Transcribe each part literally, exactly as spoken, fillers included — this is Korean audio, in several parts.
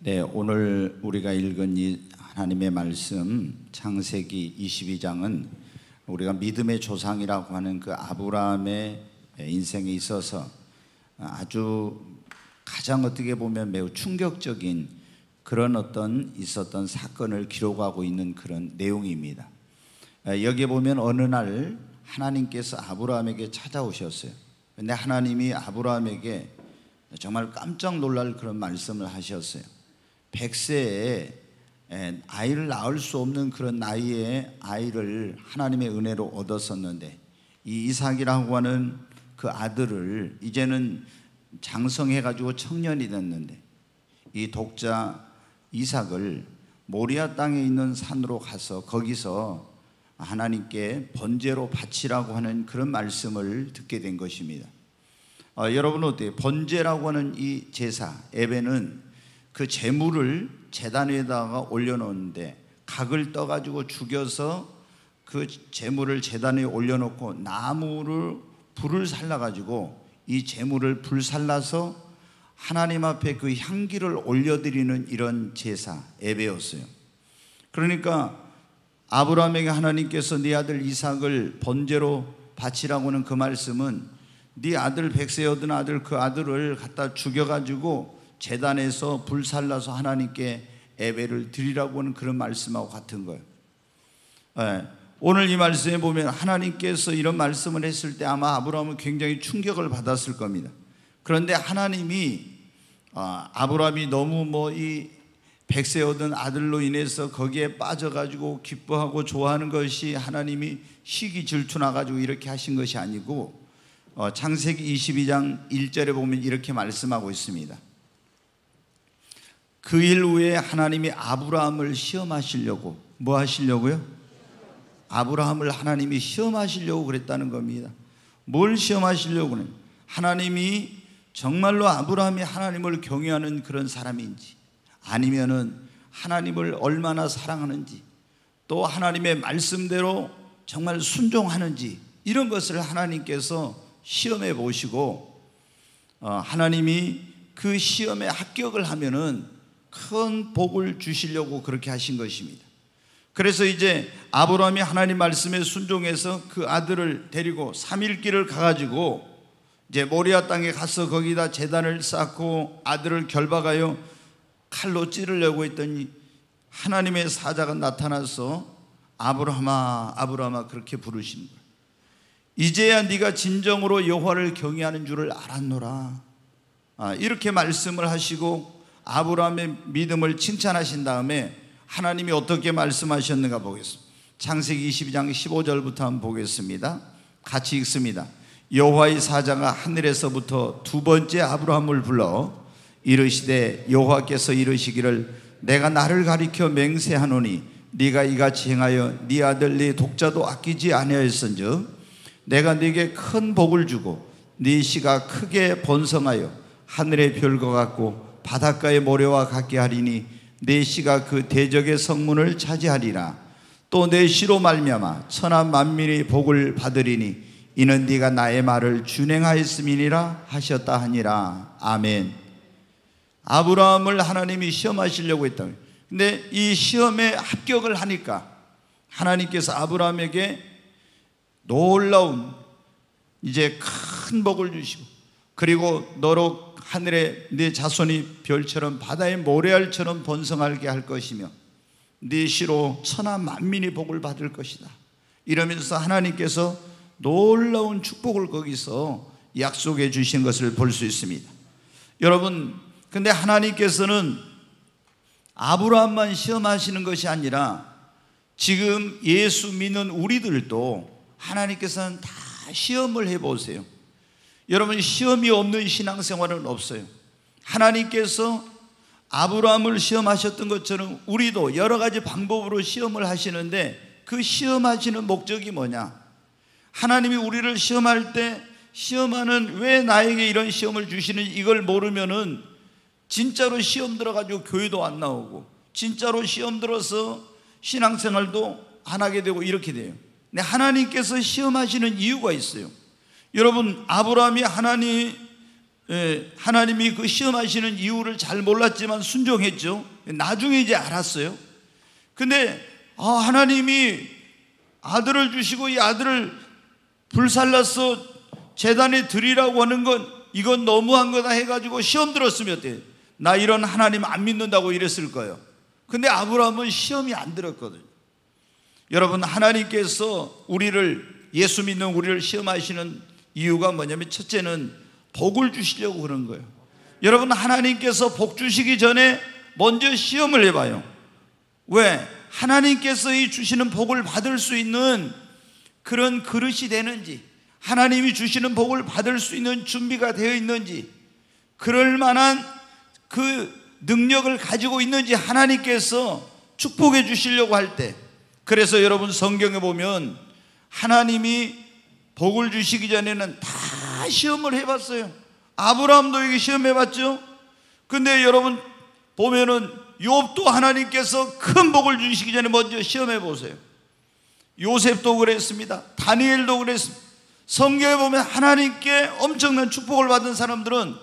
네, 오늘 우리가 읽은 이 하나님의 말씀 창세기 이십이 장은 우리가 믿음의 조상이라고 하는 그 아브라함의 인생에 있어서 아주 가장 어떻게 보면 매우 충격적인 그런 어떤 있었던 사건을 기록하고 있는 그런 내용입니다. 여기에 보면 어느 날 하나님께서 아브라함에게 찾아오셨어요. 근데 하나님이 아브라함에게 정말 깜짝 놀랄 그런 말씀을 하셨어요. 백세에 아이를 낳을 수 없는 그런 나이에 아이를 하나님의 은혜로 얻었었는데 이 이삭이라고 하는 그 아들을 이제는 장성해가지고 청년이 됐는데 이 독자 이삭을 모리아 땅에 있는 산으로 가서 거기서 하나님께 번제로 바치라고 하는 그런 말씀을 듣게 된 것입니다. 어, 여러분은 어때요? 번제라고 하는 이 제사 예배는 그 제물을 제단 위에다가 올려놓는데 각을 떠가지고 죽여서 그 제물을 제단 위에 올려놓고 나무를 불을 살라가지고 이 제물을 불살라서 하나님 앞에 그 향기를 올려드리는 이런 제사 예배였어요. 그러니까 아브라함에게 하나님께서 네 아들 이삭을 번제로 바치라고 하는 그 말씀은 네 아들 백세에 얻은 아들 그 아들을 갖다 죽여가지고 제단에서 불살라서 하나님께 예배를 드리라고 하는 그런 말씀하고 같은 거예요. 네. 오늘 이 말씀에 보면 하나님께서 이런 말씀을 했을 때 아마 아브라함은 굉장히 충격을 받았을 겁니다. 그런데 하나님이 아, 아브라함이 너무 뭐 이 백세 얻은 아들로 인해서 거기에 빠져가지고 기뻐하고 좋아하는 것이 하나님이 시기 질투나가지고 이렇게 하신 것이 아니고 어, 창세기 이십이 장 일 절에 보면 이렇게 말씀하고 있습니다. 그 일 후에 하나님이 아브라함을 시험하시려고 뭐 하시려고요? 아브라함을 하나님이 시험하시려고 그랬다는 겁니다. 뭘 시험하시려고는? 하나님이 정말로 아브라함이 하나님을 경외하는 그런 사람인지 아니면은 하나님을 얼마나 사랑하는지 또 하나님의 말씀대로 정말 순종하는지 이런 것을 하나님께서 시험해 보시고 어, 하나님이 그 시험에 합격을 하면은 큰 복을 주시려고 그렇게 하신 것입니다. 그래서 이제 아브라함이 하나님 말씀에 순종해서 그 아들을 데리고 삼 일 길을 가가지고 이제 모리아 땅에 가서 거기다 제단을 쌓고 아들을 결박하여 칼로 찌르려고 했더니 하나님의 사자가 나타나서 아브라함아 아브라함아 그렇게 부르시는 거예요. 이제야 네가 진정으로 여호와를 경외하는 줄을 알았노라. 아, 이렇게 말씀을 하시고 아브라함의 믿음을 칭찬하신 다음에 하나님이 어떻게 말씀하셨는가 보겠습니다. 창세기 이십이 장 십오 절부터 한번 보겠습니다. 같이 읽습니다. 여호와의 사자가 하늘에서부터 두 번째 아브라함을 불러 이르시되 여호와께서 이르시기를 내가 나를 가리켜 맹세하노니 네가 이같이 행하여 네 아들 네 독자도 아끼지 아니하였은즉 내가 네게 큰 복을 주고 네 씨가 크게 번성하여 하늘의 별과 같고 바닷가의 모래와 같게 하리니 내 씨가 그 대적의 성문을 차지하리라. 또 내 씨로 말미암아 천하 만민이 복을 받으리니 이는 네가 나의 말을 준행하였음이니라 하셨다 하니라. 아멘. 아브라함을 하나님이 시험하시려고 했다. 근데 이 시험에 합격을 하니까 하나님께서 아브라함에게 놀라운 이제 큰 복을 주시고 그리고 너로 하늘에 네 자손이 별처럼 바다의 모래알처럼 번성하게 할 것이며 네 씨로 천하 만민이 복을 받을 것이다. 이러면서 하나님께서 놀라운 축복을 거기서 약속해 주신 것을 볼 수 있습니다. 여러분, 근데 하나님께서는 아브라함만 시험하시는 것이 아니라 지금 예수 믿는 우리들도 하나님께서는 다 시험을 해보세요. 여러분, 시험이 없는 신앙생활은 없어요. 하나님께서 아브라함을 시험하셨던 것처럼 우리도 여러 가지 방법으로 시험을 하시는데 그 시험하시는 목적이 뭐냐? 하나님이 우리를 시험할 때 시험하는 왜 나에게 이런 시험을 주시는지 이걸 모르면은 진짜로 시험 들어가지고 교회도 안 나오고 진짜로 시험 들어서 신앙생활도 안 하게 되고 이렇게 돼요. 근데 하나님께서 시험하시는 이유가 있어요. 여러분, 아브라함이 하나님 예, 하나님이 그 시험하시는 이유를 잘 몰랐지만 순종했죠. 나중에 이제 알았어요. 근데 아, 하나님이 아들을 주시고 이 아들을 불살라서 제단에 드리라고 하는 건 이건 너무한 거다 해가지고 시험 들었으면 어때요? 나 이런 하나님 안 믿는다고 이랬을 거예요. 근데 아브라함은 시험이 안 들었거든요. 여러분, 하나님께서 우리를, 예수 믿는 우리를 시험하시는 이유가 뭐냐면 첫째는 복을 주시려고 그런 거예요. 여러분, 하나님께서 복 주시기 전에 먼저 시험을 해봐요. 왜? 하나님께서 이 주시는 복을 받을 수 있는 그런 그릇이 되는지, 하나님이 주시는 복을 받을 수 있는 준비가 되어 있는지, 그럴 만한 그 능력을 가지고 있는지 하나님께서 축복해 주시려고 할 때, 그래서 여러분 성경에 보면 하나님이 복을 주시기 전에는 다 시험을 해봤어요. 아브라함도 이게 시험해봤죠. 근데 여러분 보면은 욥도 하나님께서 큰 복을 주시기 전에 먼저 시험해보세요. 요셉도 그랬습니다. 다니엘도 그랬습니다. 성경에 보면 하나님께 엄청난 축복을 받은 사람들은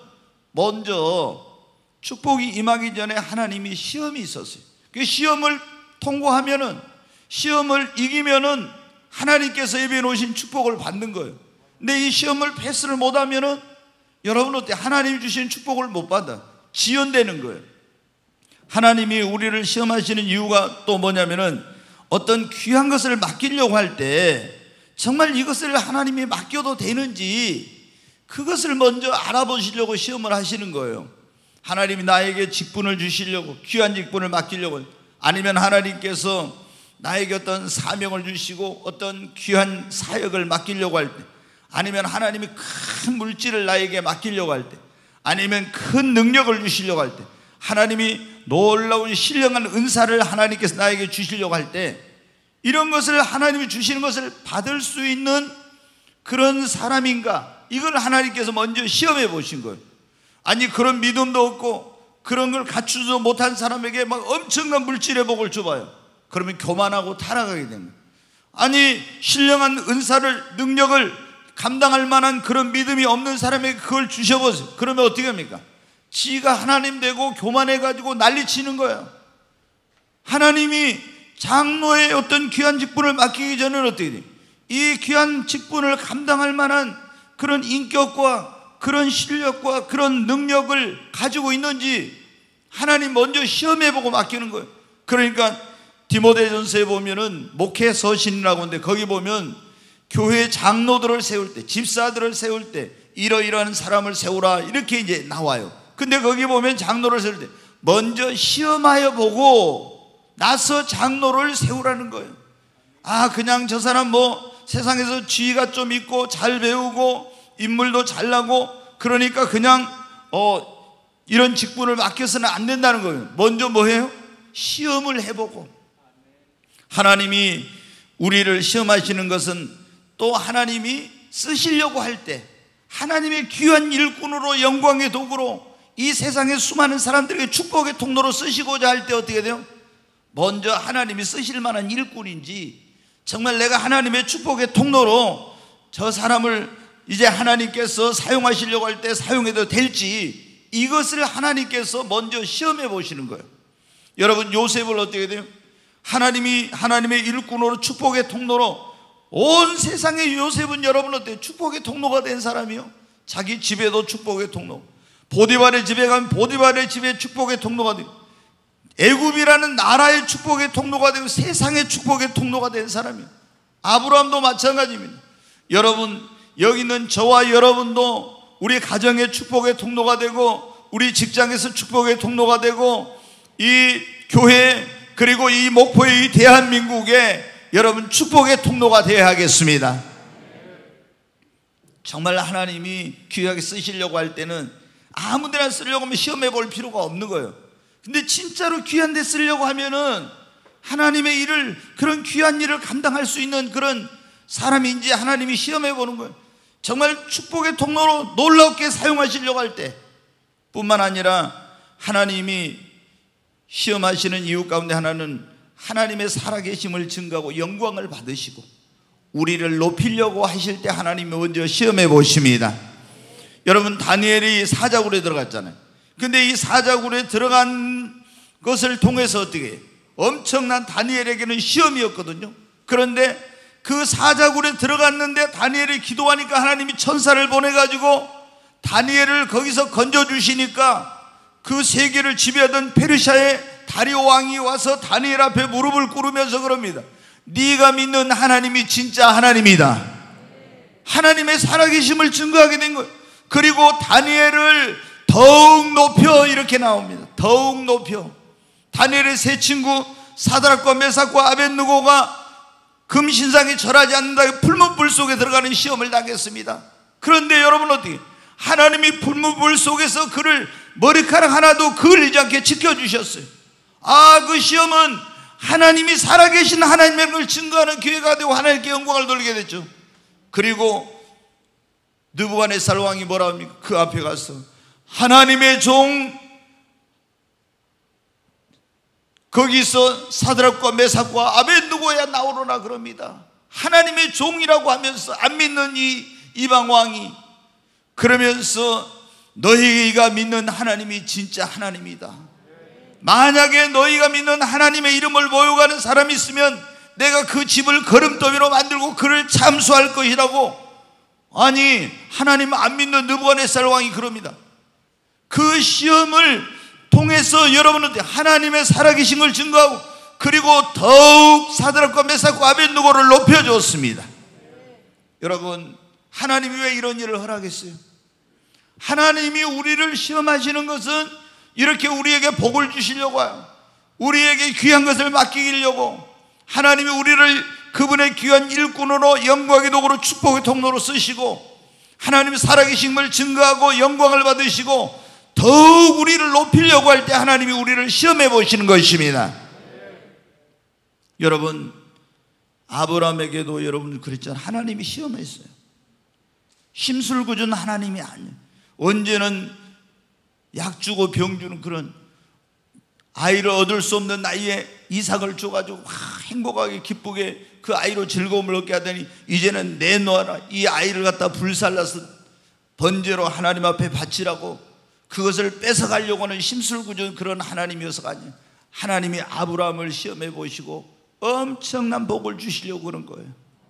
먼저 축복이 임하기 전에 하나님이 시험이 있었어요. 그 시험을 통과하면은, 시험을 이기면은 하나님께서 예비해 놓으신 축복을 받는 거예요. 근데 이 시험을 패스를 못하면은 여러분 어때? 하나님이 주신 축복을 못 받아. 지연되는 거예요. 하나님이 우리를 시험하시는 이유가 또 뭐냐면은 어떤 귀한 것을 맡기려고 할 때 정말 이것을 하나님이 맡겨도 되는지 그것을 먼저 알아보시려고 시험을 하시는 거예요. 하나님이 나에게 직분을 주시려고, 귀한 직분을 맡기려고, 아니면 하나님께서 나에게 어떤 사명을 주시고 어떤 귀한 사역을 맡기려고 할 때, 아니면 하나님이 큰 물질을 나에게 맡기려고 할 때, 아니면 큰 능력을 주시려고 할 때, 하나님이 놀라운 신령한 은사를 하나님께서 나에게 주시려고 할 때, 이런 것을 하나님이 주시는 것을 받을 수 있는 그런 사람인가, 이걸 하나님께서 먼저 시험해 보신 거예요. 아니 그런 믿음도 없고 그런 걸 갖추지도 못한 사람에게 막 엄청난 물질의 복을 줘봐요. 그러면 교만하고 타락하게 됩니다. 아니 신령한 은사를, 능력을 감당할 만한 그런 믿음이 없는 사람에게 그걸 주셔보세요. 그러면 어떻게 합니까? 지가 하나님 되고 교만해가지고 난리치는 거예요. 하나님이 장로의 어떤 귀한 직분을 맡기기 전에는 어떻게 돼요? 이 귀한 직분을 감당할 만한 그런 인격과 그런 실력과 그런 능력을 가지고 있는지 하나님 먼저 시험해보고 맡기는 거예요. 그러니까 디모데전서에 보면은 목회 서신이라고 하는데 거기 보면 교회 장로들을 세울 때, 집사들을 세울 때 이러이러한 사람을 세우라 이렇게 이제 나와요. 근데 거기 보면 장로를 세울 때 먼저 시험하여 보고 나서 장로를 세우라는 거예요. 아 그냥 저 사람 뭐 세상에서 지위가 좀 있고 잘 배우고 인물도 잘나고 그러니까 그냥 어 이런 직분을 맡겨서는 안 된다는 거예요. 먼저 뭐 해요? 시험을 해보고. 하나님이 우리를 시험하시는 것은 또 하나님이 쓰시려고 할 때, 하나님의 귀한 일꾼으로, 영광의 도구로 이 세상의 수많은 사람들에게 축복의 통로로 쓰시고자 할 때 어떻게 돼요? 먼저 하나님이 쓰실 만한 일꾼인지, 정말 내가 하나님의 축복의 통로로 저 사람을 이제 하나님께서 사용하시려고 할 때 사용해도 될지, 이것을 하나님께서 먼저 시험해 보시는 거예요. 여러분 요셉을 어떻게 돼요? 하나님이 하나님의 일꾼으로 축복의 통로로 온 세상의 요셉은 여러분 어때요? 축복의 통로가 된 사람이요. 자기 집에도 축복의 통로, 보디발의 집에 가면 보디발의 집에 축복의 통로가 되고, 애굽이라는 나라의 축복의 통로가 되고 세상의 축복의 통로가 된 사람이에요. 아브라함도 마찬가지입니다. 여러분 여기 있는 저와 여러분도 우리 가정의 축복의 통로가 되고, 우리 직장에서 축복의 통로가 되고, 이 교회 그리고 이 목포의 이 대한민국에 여러분 축복의 통로가 되어야 하겠습니다. 정말 하나님이 귀하게 쓰시려고 할 때는 아무 데나 쓰려고 하면 시험해 볼 필요가 없는 거예요. 근데 진짜로 귀한 데 쓰려고 하면은 하나님의 일을, 그런 귀한 일을 감당할 수 있는 그런 사람인지 하나님이 시험해 보는 거예요. 정말 축복의 통로로 놀랍게 사용하시려고 할 때 뿐만 아니라 하나님이 시험하시는 이유 가운데 하나는 하나님의 살아계심을 증거하고 영광을 받으시고 우리를 높이려고 하실 때 하나님이 먼저 시험해 보십니다. 여러분, 다니엘이 사자굴에 들어갔잖아요. 근데 이 사자굴에 들어간 것을 통해서 어떻게 해요? 엄청난 다니엘에게는 시험이었거든요. 그런데 그 사자굴에 들어갔는데 다니엘이 기도하니까 하나님이 천사를 보내가지고 다니엘을 거기서 건져주시니까 그 세계를 지배하던 페르시아의 다리오 왕이 와서 다니엘 앞에 무릎을 꿇으면서 그럽니다. 네가 믿는 하나님이 진짜 하나님이다. 하나님의 살아계심을 증거하게 된 거예요. 그리고 다니엘을 더욱 높여, 이렇게 나옵니다. 더욱 높여. 다니엘의 세 친구 사드락과 메삭과 아벳느고가 금신상에 절하지 않는다, 풀무불 속에 들어가는 시험을 당했습니다. 그런데 여러분, 어떻게 하나님이 풀무불 속에서 그를 머리카락 하나도 그을리지 않게 지켜주셨어요. 아, 그 시험은 하나님이 살아계신 하나님의 걸 증거하는 기회가 되고 하나님께 영광을 돌리게 됐죠. 그리고 느부갓네살 왕이 뭐라 합니까? 그 앞에 가서 하나님의 종, 거기서 사드락과 메삭과 아벳느고야 나오로나 그럽니다. 하나님의 종이라고 하면서 안 믿는 이 이방 왕이 그러면서 너희가 믿는 하나님이 진짜 하나님이다. 만약에 너희가 믿는 하나님의 이름을 모욕하는 사람이 있으면 내가 그 집을 거름더미로 만들고 그를 참수할 것이라고. 아니, 하나님 안 믿는 느부갓네살 왕이 그럽니다. 그 시험을 통해서 여러분은 하나님의 살아계신 걸 증거하고, 그리고 더욱 사드락과 메삭과 아벳느고를 높여줬습니다. 여러분, 하나님이 왜 이런 일을 허락했어요? 하나님이 우리를 시험하시는 것은 이렇게 우리에게 복을 주시려고 해요. 우리에게 귀한 것을 맡기려고. 하나님이 우리를 그분의 귀한 일꾼으로 영광의 도구로 축복의 통로로 쓰시고, 하나님이 살아계심을 증거하고 영광을 받으시고 더욱 우리를 높이려고 할 때 하나님이 우리를 시험해 보시는 것입니다. 여러분, 아브라함에게도 여러분 그랬잖아요. 하나님이 시험했어요. 심술궂은 하나님이 아니에요. 언제는 약 주고 병 주는 그런, 아이를 얻을 수 없는 나이에 이삭을 줘가지고 행복하게 기쁘게 그 아이로 즐거움을 얻게 하더니 이제는 내놓아라, 이 아이를 갖다 불살라서 번제로 하나님 앞에 바치라고 그것을 뺏어가려고 하는 심술궂은 그런 하나님이어서가 아니에요. 하나님이 아브라함을 시험해 보시고 엄청난 복을 주시려고 그런 거예요.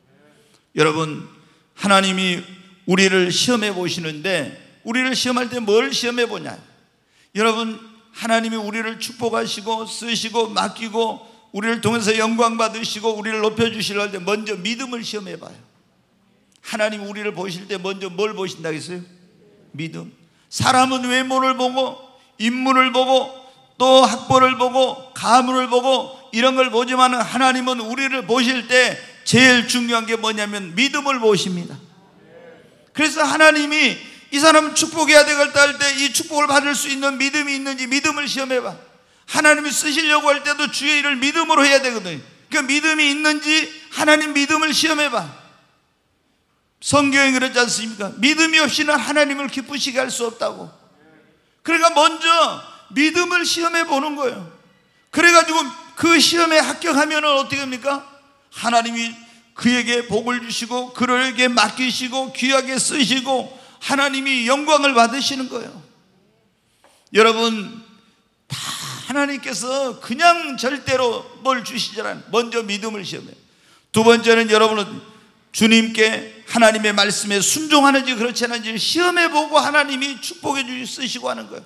여러분, 하나님이 우리를 시험해 보시는데 우리를 시험할 때 뭘 시험해 보냐? 여러분, 하나님이 우리를 축복하시고 쓰시고 맡기고 우리를 통해서 영광 받으시고 우리를 높여주시려 할 때 먼저 믿음을 시험해 봐요. 하나님 우리를 보실 때 먼저 뭘 보신다고 했어요? 믿음. 사람은 외모를 보고 인물을 보고 또 학벌을 보고 가문을 보고 이런 걸 보지만 하나님은 우리를 보실 때 제일 중요한 게 뭐냐면 믿음을 보십니다. 그래서 하나님이 이 사람은 축복해야 되겠다 할 때 이 축복을 받을 수 있는 믿음이 있는지 믿음을 시험해봐. 하나님이 쓰시려고 할 때도 주의 일을 믿음으로 해야 되거든요. 그 믿음이 있는지 하나님 믿음을 시험해봐. 성경에 그렇지 않습니까? 믿음이 없이는 하나님을 기쁘시게 할 수 없다고. 그러니까 먼저 믿음을 시험해 보는 거예요. 그래가지고 그 시험에 합격하면 어떻게 합니까? 하나님이 그에게 복을 주시고 그에게 맡기시고 귀하게 쓰시고 하나님이 영광을 받으시는 거예요. 여러분, 다 하나님께서 그냥 절대로 뭘 주시지 않아요. 먼저 믿음을 시험해요. 두 번째는 여러분은 주님께 하나님의 말씀에 순종하는지 그렇지 않은지 시험해보고 하나님이 축복해 주시고 쓰시고 하는 거예요.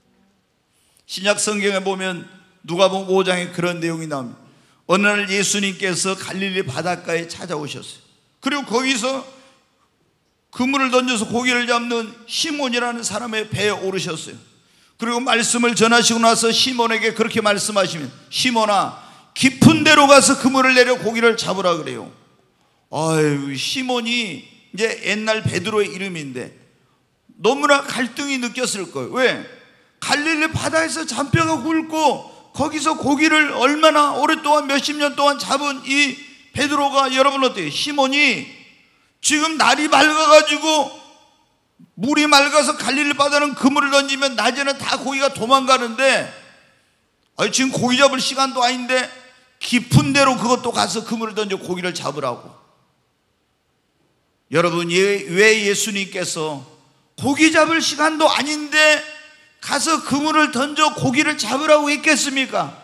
신약 성경에 보면 누가복음 오 장에 그런 내용이 나옵니다. 어느 날 예수님께서 갈릴리 바닷가에 찾아오셨어요. 그리고 거기서 그물을 던져서 고기를 잡는 시몬이라는 사람의 배에 오르셨어요. 그리고 말씀을 전하시고 나서 시몬에게 그렇게 말씀하시면, 시몬아, 깊은 데로 가서 그물을 내려 고기를 잡으라 그래요. 아유, 시몬이 이제 옛날 베드로의 이름인데 너무나 갈등이 느꼈을 거예요. 왜? 갈릴리 바다에서 잔뼈가 굵고 거기서 고기를 얼마나 오랫동안 몇십 년 동안 잡은 이 베드로가, 여러분 어때요? 시몬이 지금 날이 맑아가지고 물이 맑아서 갈릴리 바다는 그물을 던지면 낮에는 다 고기가 도망가는데, 아니 지금 고기 잡을 시간도 아닌데 깊은 데로 그것도 가서 그물을 던져 고기를 잡으라고. 여러분, 왜 예수님께서 고기 잡을 시간도 아닌데 가서 그물을 던져 고기를 잡으라고 했겠습니까?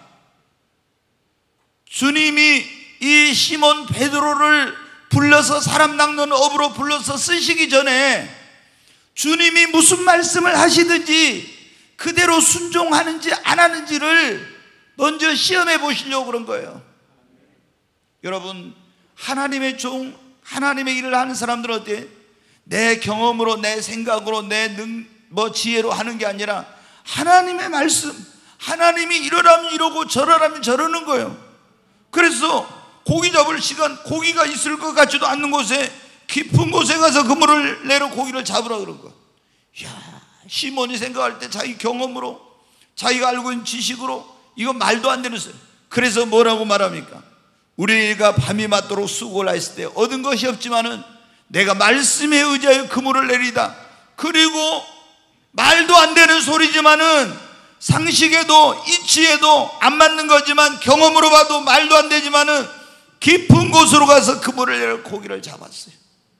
주님이 이 시몬 베드로를 불러서 사람 낚는 업으로 불러서 쓰시기 전에 주님이 무슨 말씀을 하시든지 그대로 순종하는지 안 하는지를 먼저 시험해 보시려고 그런 거예요. 여러분, 하나님의 종, 하나님의 일을 하는 사람들은 어때요? 내 경험으로, 내 생각으로, 내 능, 뭐 지혜로 하는 게 아니라 하나님의 말씀, 하나님이 이러라면 이러고 저러라면 저러는 거예요. 그래서 고기 잡을 시간, 고기가 있을 것 같지도 않는 곳에, 깊은 곳에 가서 그물을 내려 고기를 잡으라 그런 거. 이야, 시몬이 생각할 때 자기 경험으로, 자기가 알고 있는 지식으로 이거 말도 안 되는 소리. 그래서 뭐라고 말합니까? 우리가 밤이 맞도록 수고를 했을 때 얻은 것이 없지만은 내가 말씀에 의지하여 그물을 내리다. 그리고 말도 안 되는 소리지만은 상식에도 이치에도 안 맞는 거지만 경험으로 봐도 말도 안 되지만은 깊은 곳으로 가서 그물을 내려 고기를 잡았어요.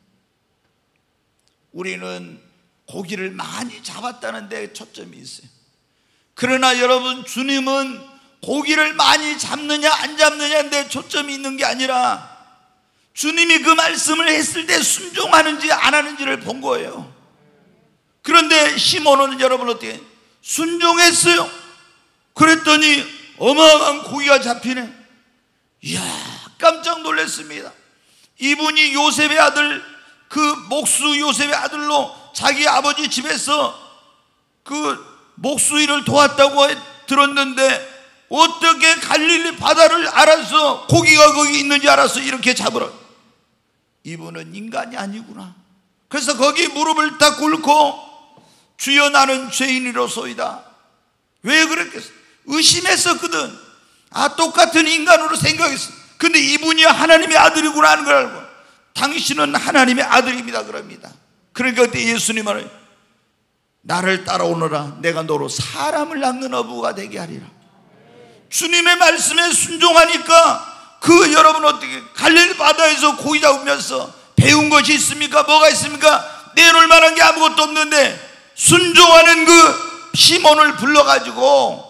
우리는 고기를 많이 잡았다는 데 초점이 있어요. 그러나 여러분, 주님은 고기를 많이 잡느냐 안 잡느냐인데 초점이 있는 게 아니라 주님이 그 말씀을 했을 때 순종하는지 안 하는지를 본 거예요. 그런데 시몬은 여러분 어떻게 순종했어요. 그랬더니 어마어마한 고기가 잡히네. 이야, 깜짝 놀랐습니다. 이분이 요셉의 아들, 그 목수 요셉의 아들로 자기 아버지 집에서 그 목수 일을 도왔다고 들었는데 어떻게 갈릴리 바다를 알아서 고기가 거기 있는지 알아서 이렇게 잡으라. 이분은 인간이 아니구나. 그래서 거기 무릎을 딱 꿇고 주여 나는 죄인이로소이다. 왜 그랬겠어? 의심했었거든. 아, 똑같은 인간으로 생각했어. 근데 이분이 하나님의 아들이구나 하는 걸 알고 당신은 하나님의 아들입니다 그럽니다. 그러니까 그때 예수님은 나를 따라오너라. 내가 너로 사람을 낚는 어부가 되게 하리라. 주님의 말씀에 순종하니까 그 여러분 어떻게 갈릴리 바다에서 고기 잡으면서 배운 것이 있습니까? 뭐가 있습니까? 내놓을 만한 게 아무것도 없는데 순종하는 그 시몬을 불러가지고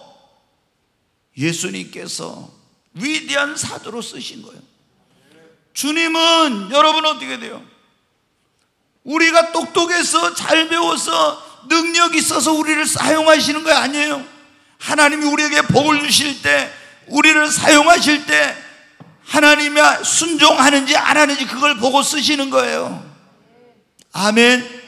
예수님께서 위대한 사도로 쓰신 거예요. 주님은 여러분 어떻게 돼요? 우리가 똑똑해서 잘 배워서 능력이 있어서 우리를 사용하시는 거 아니에요. 하나님이 우리에게 복을 주실 때, 우리를 사용하실 때 하나님이 순종하는지 안 하는지 그걸 보고 쓰시는 거예요. 아멘.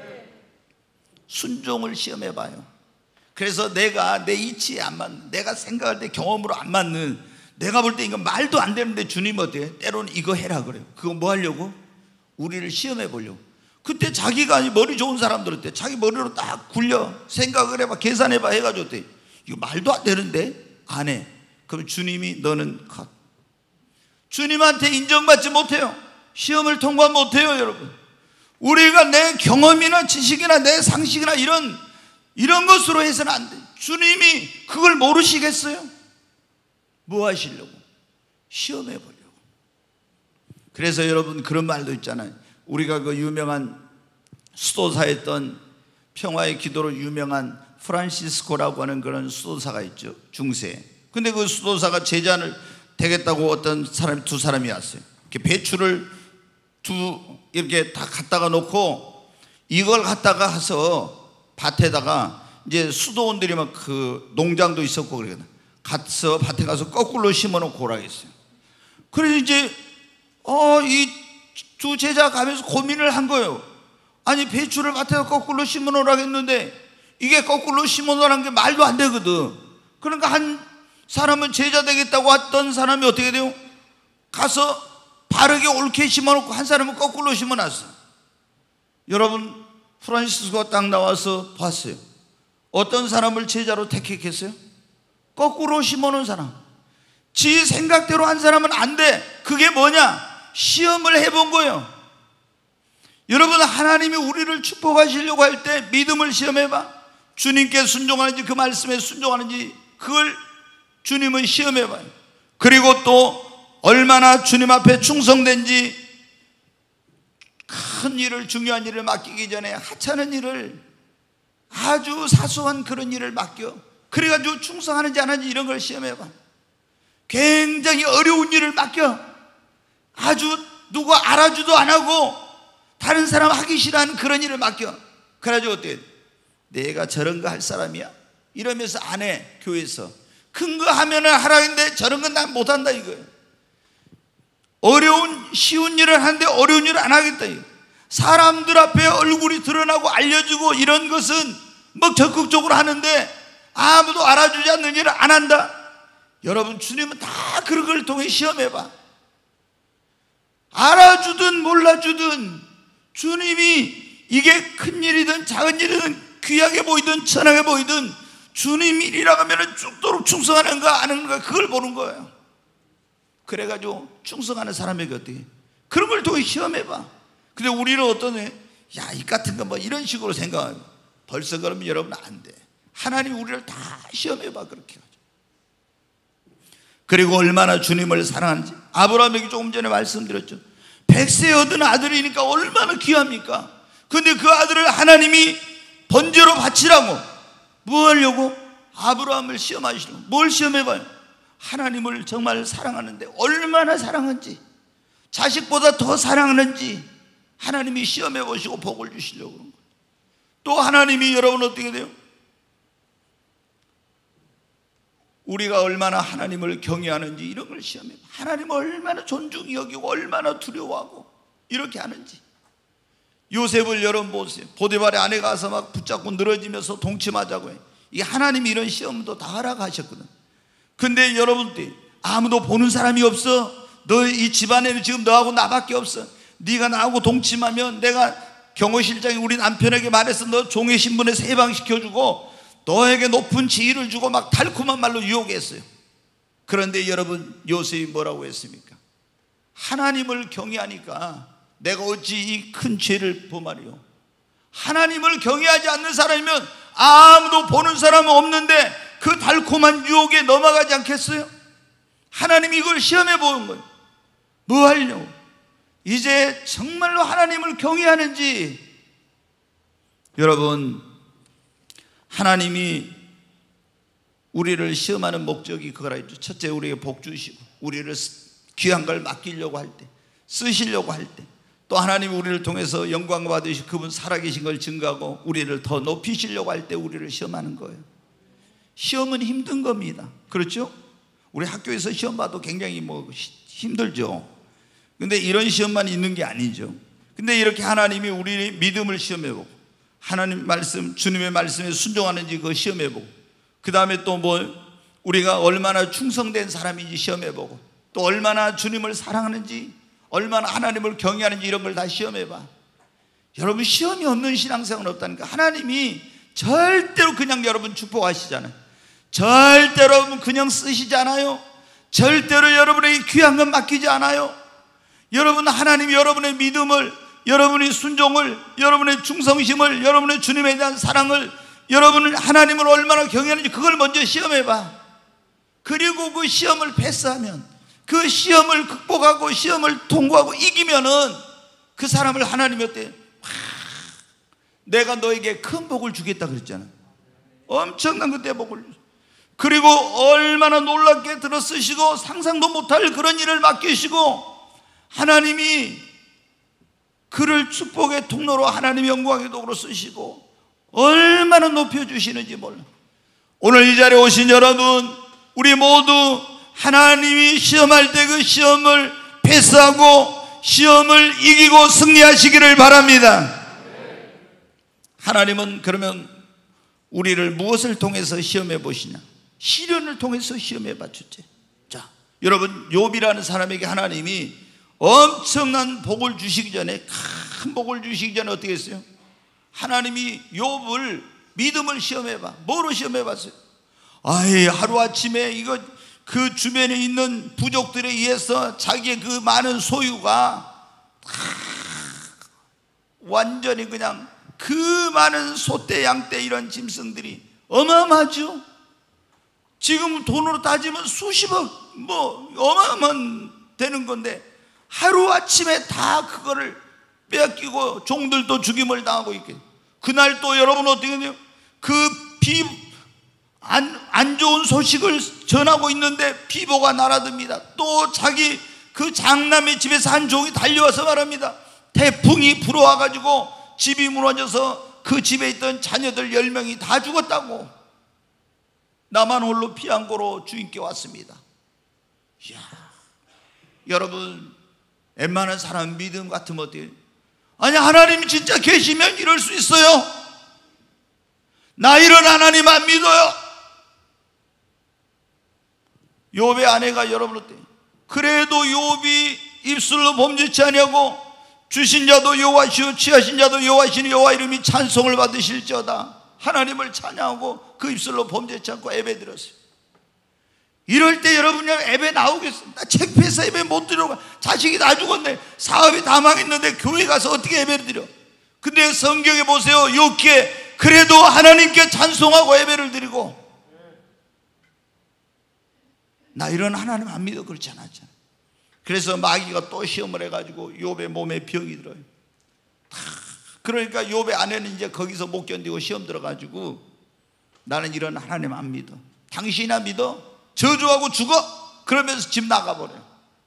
순종을 시험해 봐요. 그래서 내가 내 이치에 안 맞는, 내가 생각할 때 경험으로 안 맞는, 내가 볼 때 이거 말도 안 되는데 주님 어때요? 때로는 이거 해라 그래요. 그거 뭐 하려고? 우리를 시험해 보려고. 그때 자기가 머리 좋은 사람들 어때? 자기 머리로 딱 굴려 생각을 해봐, 계산해봐 해가지고 어때? 이거 말도 안 되는데 안 해. 그럼 주님이 너는 컷. 주님한테 인정받지 못해요. 시험을 통과 못해요. 여러분, 우리가 내 경험이나 지식이나 내 상식이나 이런 이런 것으로 해서는 안 돼. 주님이 그걸 모르시겠어요? 뭐 하시려고? 시험해 보려고. 그래서 여러분 그런 말도 있잖아요. 우리가 그 유명한 수도사였던 평화의 기도로 유명한 프란시스코라고 하는 그런 수도사가 있죠. 중세. 근데 그 수도사가 제자를 되겠다고 어떤 사람, 두 사람이 왔어요. 이렇게 배추를 두 이렇게 다 갖다가 놓고 이걸 갖다가 해서 밭에다가 이제 수도원들이 막 그 농장도 있었고 그러거든. 가서 밭에 가서 거꾸로 심어놓고 오라 했어요. 그래서 이제 어, 이 두 제자 가면서 고민을 한 거예요. 아니 배추를 밭에서 거꾸로 심어놓으라 했는데 이게 거꾸로 심어놓으라는 게 말도 안 되거든. 그러니까 한 사람은 제자 되겠다고 했던 사람이 어떻게 돼요? 가서 바르게 옳게 심어놓고 한 사람은 거꾸로 심어놨어. 여러분 프란시스코가 딱 나와서 봤어요. 어떤 사람을 제자로 택했겠어요? 거꾸로 심어놓은 사람. 지 생각대로 한 사람은 안 돼. 그게 뭐냐? 시험을 해본 거예요. 여러분 하나님이 우리를 축복하시려고 할 때 믿음을 시험해봐. 주님께 순종하는지 그 말씀에 순종하는지 그걸 주님은 시험해봐요. 그리고 또 얼마나 주님 앞에 충성된지 큰 일을, 중요한 일을 맡기기 전에 하찮은 일을, 아주 사소한 그런 일을 맡겨. 그래가지고 충성하는지 안 하는지 이런 걸 시험해봐. 굉장히 어려운 일을 맡겨. 아주 누가 알아주도 안 하고 다른 사람 하기 싫어하는 그런 일을 맡겨. 그래가지고 어떻게, 내가 저런 거 할 사람이야? 이러면서 안 해. 교회에서 큰 거 하면은 하라 했는데 저런 건 난 못한다 이거예요. 어려운 쉬운 일을 하는데 어려운 일을 안 하겠다 이거. 사람들 앞에 얼굴이 드러나고 알려주고 이런 것은 뭐 적극적으로 하는데 아무도 알아주지 않는 일을 안 한다. 여러분, 주님은 다 그런 걸 통해 시험해봐. 알아주든 몰라주든 주님이 이게 큰 일이든 작은 일이든 귀하게 보이든 천하게 보이든 주님 일이라고 하면 죽도록 충성하는가 안 하는가 그걸 보는 거예요. 그래가지고 충성하는 사람에게 어떻게 그런 걸 통해 시험해봐. 근데 우리는 어떠네? 야, 이 같은 거 뭐 이런 식으로 생각하고 벌써 그러면 여러분 안 돼. 하나님 우리를 다 시험해봐. 그렇게 하죠. 그리고 얼마나 주님을 사랑하는지 아브라함에게 조금 전에 말씀드렸죠. 백세 얻은 아들이니까 얼마나 귀합니까? 근데 그 아들을 하나님이 번제로 바치라고, 뭐 하려고? 아브라함을 시험하시려고. 뭘 시험해봐요? 하나님을 정말 사랑하는데 얼마나 사랑한지, 자식보다 더 사랑하는지 하나님이 시험해보시고 복을 주시려고 그런 거예요. 또 하나님이 여러분 어떻게 돼요? 우리가 얼마나 하나님을 경외하는지 이런 걸 시험해봐. 하나님을 얼마나 존중히 여기고 얼마나 두려워하고 이렇게 하는지. 요셉을 여러분 보세요. 보디발의 아내 가서 막 붙잡고 늘어지면서 동침하자고 해. 이게 하나님이 이런 시험도 다 허락하셨거든. 근데 여러분들 아무도 보는 사람이 없어. 너 이 집안에는 지금 너하고 나밖에 없어. 네가 나하고 동침하면 내가 경호실장이 우리 남편에게 말해서 너 종의 신분에 세방시켜주고 너에게 높은 지위를 주고 막 달콤한 말로 유혹했어요. 그런데 여러분, 요셉이 뭐라고 했습니까? 하나님을 경외하니까 내가 어찌 이 큰 죄를 범하리요? 하나님을 경외하지 않는 사람이면 아무도 보는 사람은 없는데 그 달콤한 유혹에 넘어가지 않겠어요? 하나님이 이걸 시험해 보는 거예요. 뭐 하려고? 이제 정말로 하나님을 경외하는지. 여러분, 하나님이 우리를 시험하는 목적이 그거라 했죠. 첫째, 우리에게 복 주시고 우리를 귀한 걸 맡기려고 할 때, 쓰시려고 할 때, 또 하나님이 우리를 통해서 영광 받으시고 그분 살아계신 걸 증거하고 우리를 더 높이시려고 할 때 우리를 시험하는 거예요. 시험은 힘든 겁니다. 그렇죠? 우리 학교에서 시험 봐도 굉장히 뭐 힘들죠. 근데 이런 시험만 있는 게 아니죠. 근데 이렇게 하나님이 우리 믿음을 시험해보고 하나님 말씀, 주님의 말씀에 순종하는지 그거 시험해보고, 그 다음에 또 뭐 우리가 얼마나 충성된 사람인지 시험해보고, 또 얼마나 주님을 사랑하는지, 얼마나 하나님을 경외하는지 이런 걸 다 시험해봐. 여러분, 시험이 없는 신앙생활은 없다니까. 하나님이 절대로 그냥 여러분 축복하시잖아요. 절대로 여러분 그냥 쓰시지 않아요. 절대로 여러분에게 귀한 건 맡기지 않아요. 여러분, 하나님이 여러분의 믿음을, 여러분의 순종을, 여러분의 충성심을, 여러분의 주님에 대한 사랑을, 여러분은 하나님을 얼마나 경외하는지 그걸 먼저 시험해봐. 그리고 그 시험을 패스하면, 그 시험을 극복하고 시험을 통과하고 이기면은 그 사람을 하나님이 어때? 내가 너에게 큰 복을 주겠다 그랬잖아. 엄청난 그때 복을. 그리고 얼마나 놀랍게 들어쓰시고 상상도 못할 그런 일을 맡기시고, 하나님이 그를 축복의 통로로 하나님의 영광의 도구로 쓰시고 얼마나 높여주시는지 몰라. 오늘 이 자리에 오신 여러분, 우리 모두 하나님이 시험할 때 그 시험을 패스하고 시험을 이기고 승리하시기를 바랍니다. 하나님은 그러면 우리를 무엇을 통해서 시험해 보시냐? 시련을 통해서 시험해 봐 주제. 자, 여러분, 욥이라는 사람에게 하나님이 엄청난 복을 주시기 전에, 큰 복을 주시기 전에 어떻게 했어요? 하나님이 욥을 믿음을 시험해봐. 뭐로 시험해봤어요? 아이, 하루아침에 이거 그 주변에 있는 부족들에 의해서 자기의 그 많은 소유가 완전히 그냥 그 많은 소떼 양떼 이런 짐승들이 어마어마하죠. 지금 돈으로 따지면 수십억 뭐 어마어마한 되는 건데 하루아침에 다 그거를 빼앗기고 종들도 죽임을 당하고 있게. 그날 또 여러분 어떻게 돼요? 그 비, 안, 안 좋은 소식을 전하고 있는데 비보가 날아듭니다. 또 자기 그 장남의 집에서 한 종이 달려와서 말합니다. 태풍이 불어와가지고 집이 무너져서 그 집에 있던 자녀들 열 명이 다 죽었다고. 나만 홀로 피한 고로 주인께 왔습니다. 이야, 여러분, 웬만한 사람 믿음 같으면 어때요? 아니, 하나님이 진짜 계시면 이럴 수 있어요. 나 이런 하나님 안 믿어요. 욥의 아내가 여러분 어때요? 그래도 욥이 입술로 범죄치 아니하고 주신 자도 여호와시오 취하신 자도 여호와시니 여호와 이름이 찬송을 받으실지어다. 하나님을 찬양하고 그 입술로 범죄치 않고 예배드렸어요. 이럴 때 여러분이 예배 나오겠어요? 나 창피해서 예배 못 드려가. 자식이 다 죽었네. 사업이 다 망했는데 교회 가서 어떻게 예배를 드려? 근데 성경에 보세요. 욥기에 그래도 하나님께 찬송하고 예배를 드리고. 나 이런 하나님 안 믿어 그렇지 않았잖아. 그래서 마귀가 또 시험을 해가지고 욥의 몸에 병이 들어요. 그러니까 욥의 아내는 이제 거기서 못 견디고 시험 들어가지고 나는 이런 하나님 안 믿어. 당신이나 믿어? 저주하고 죽어? 그러면서 집 나가버려요.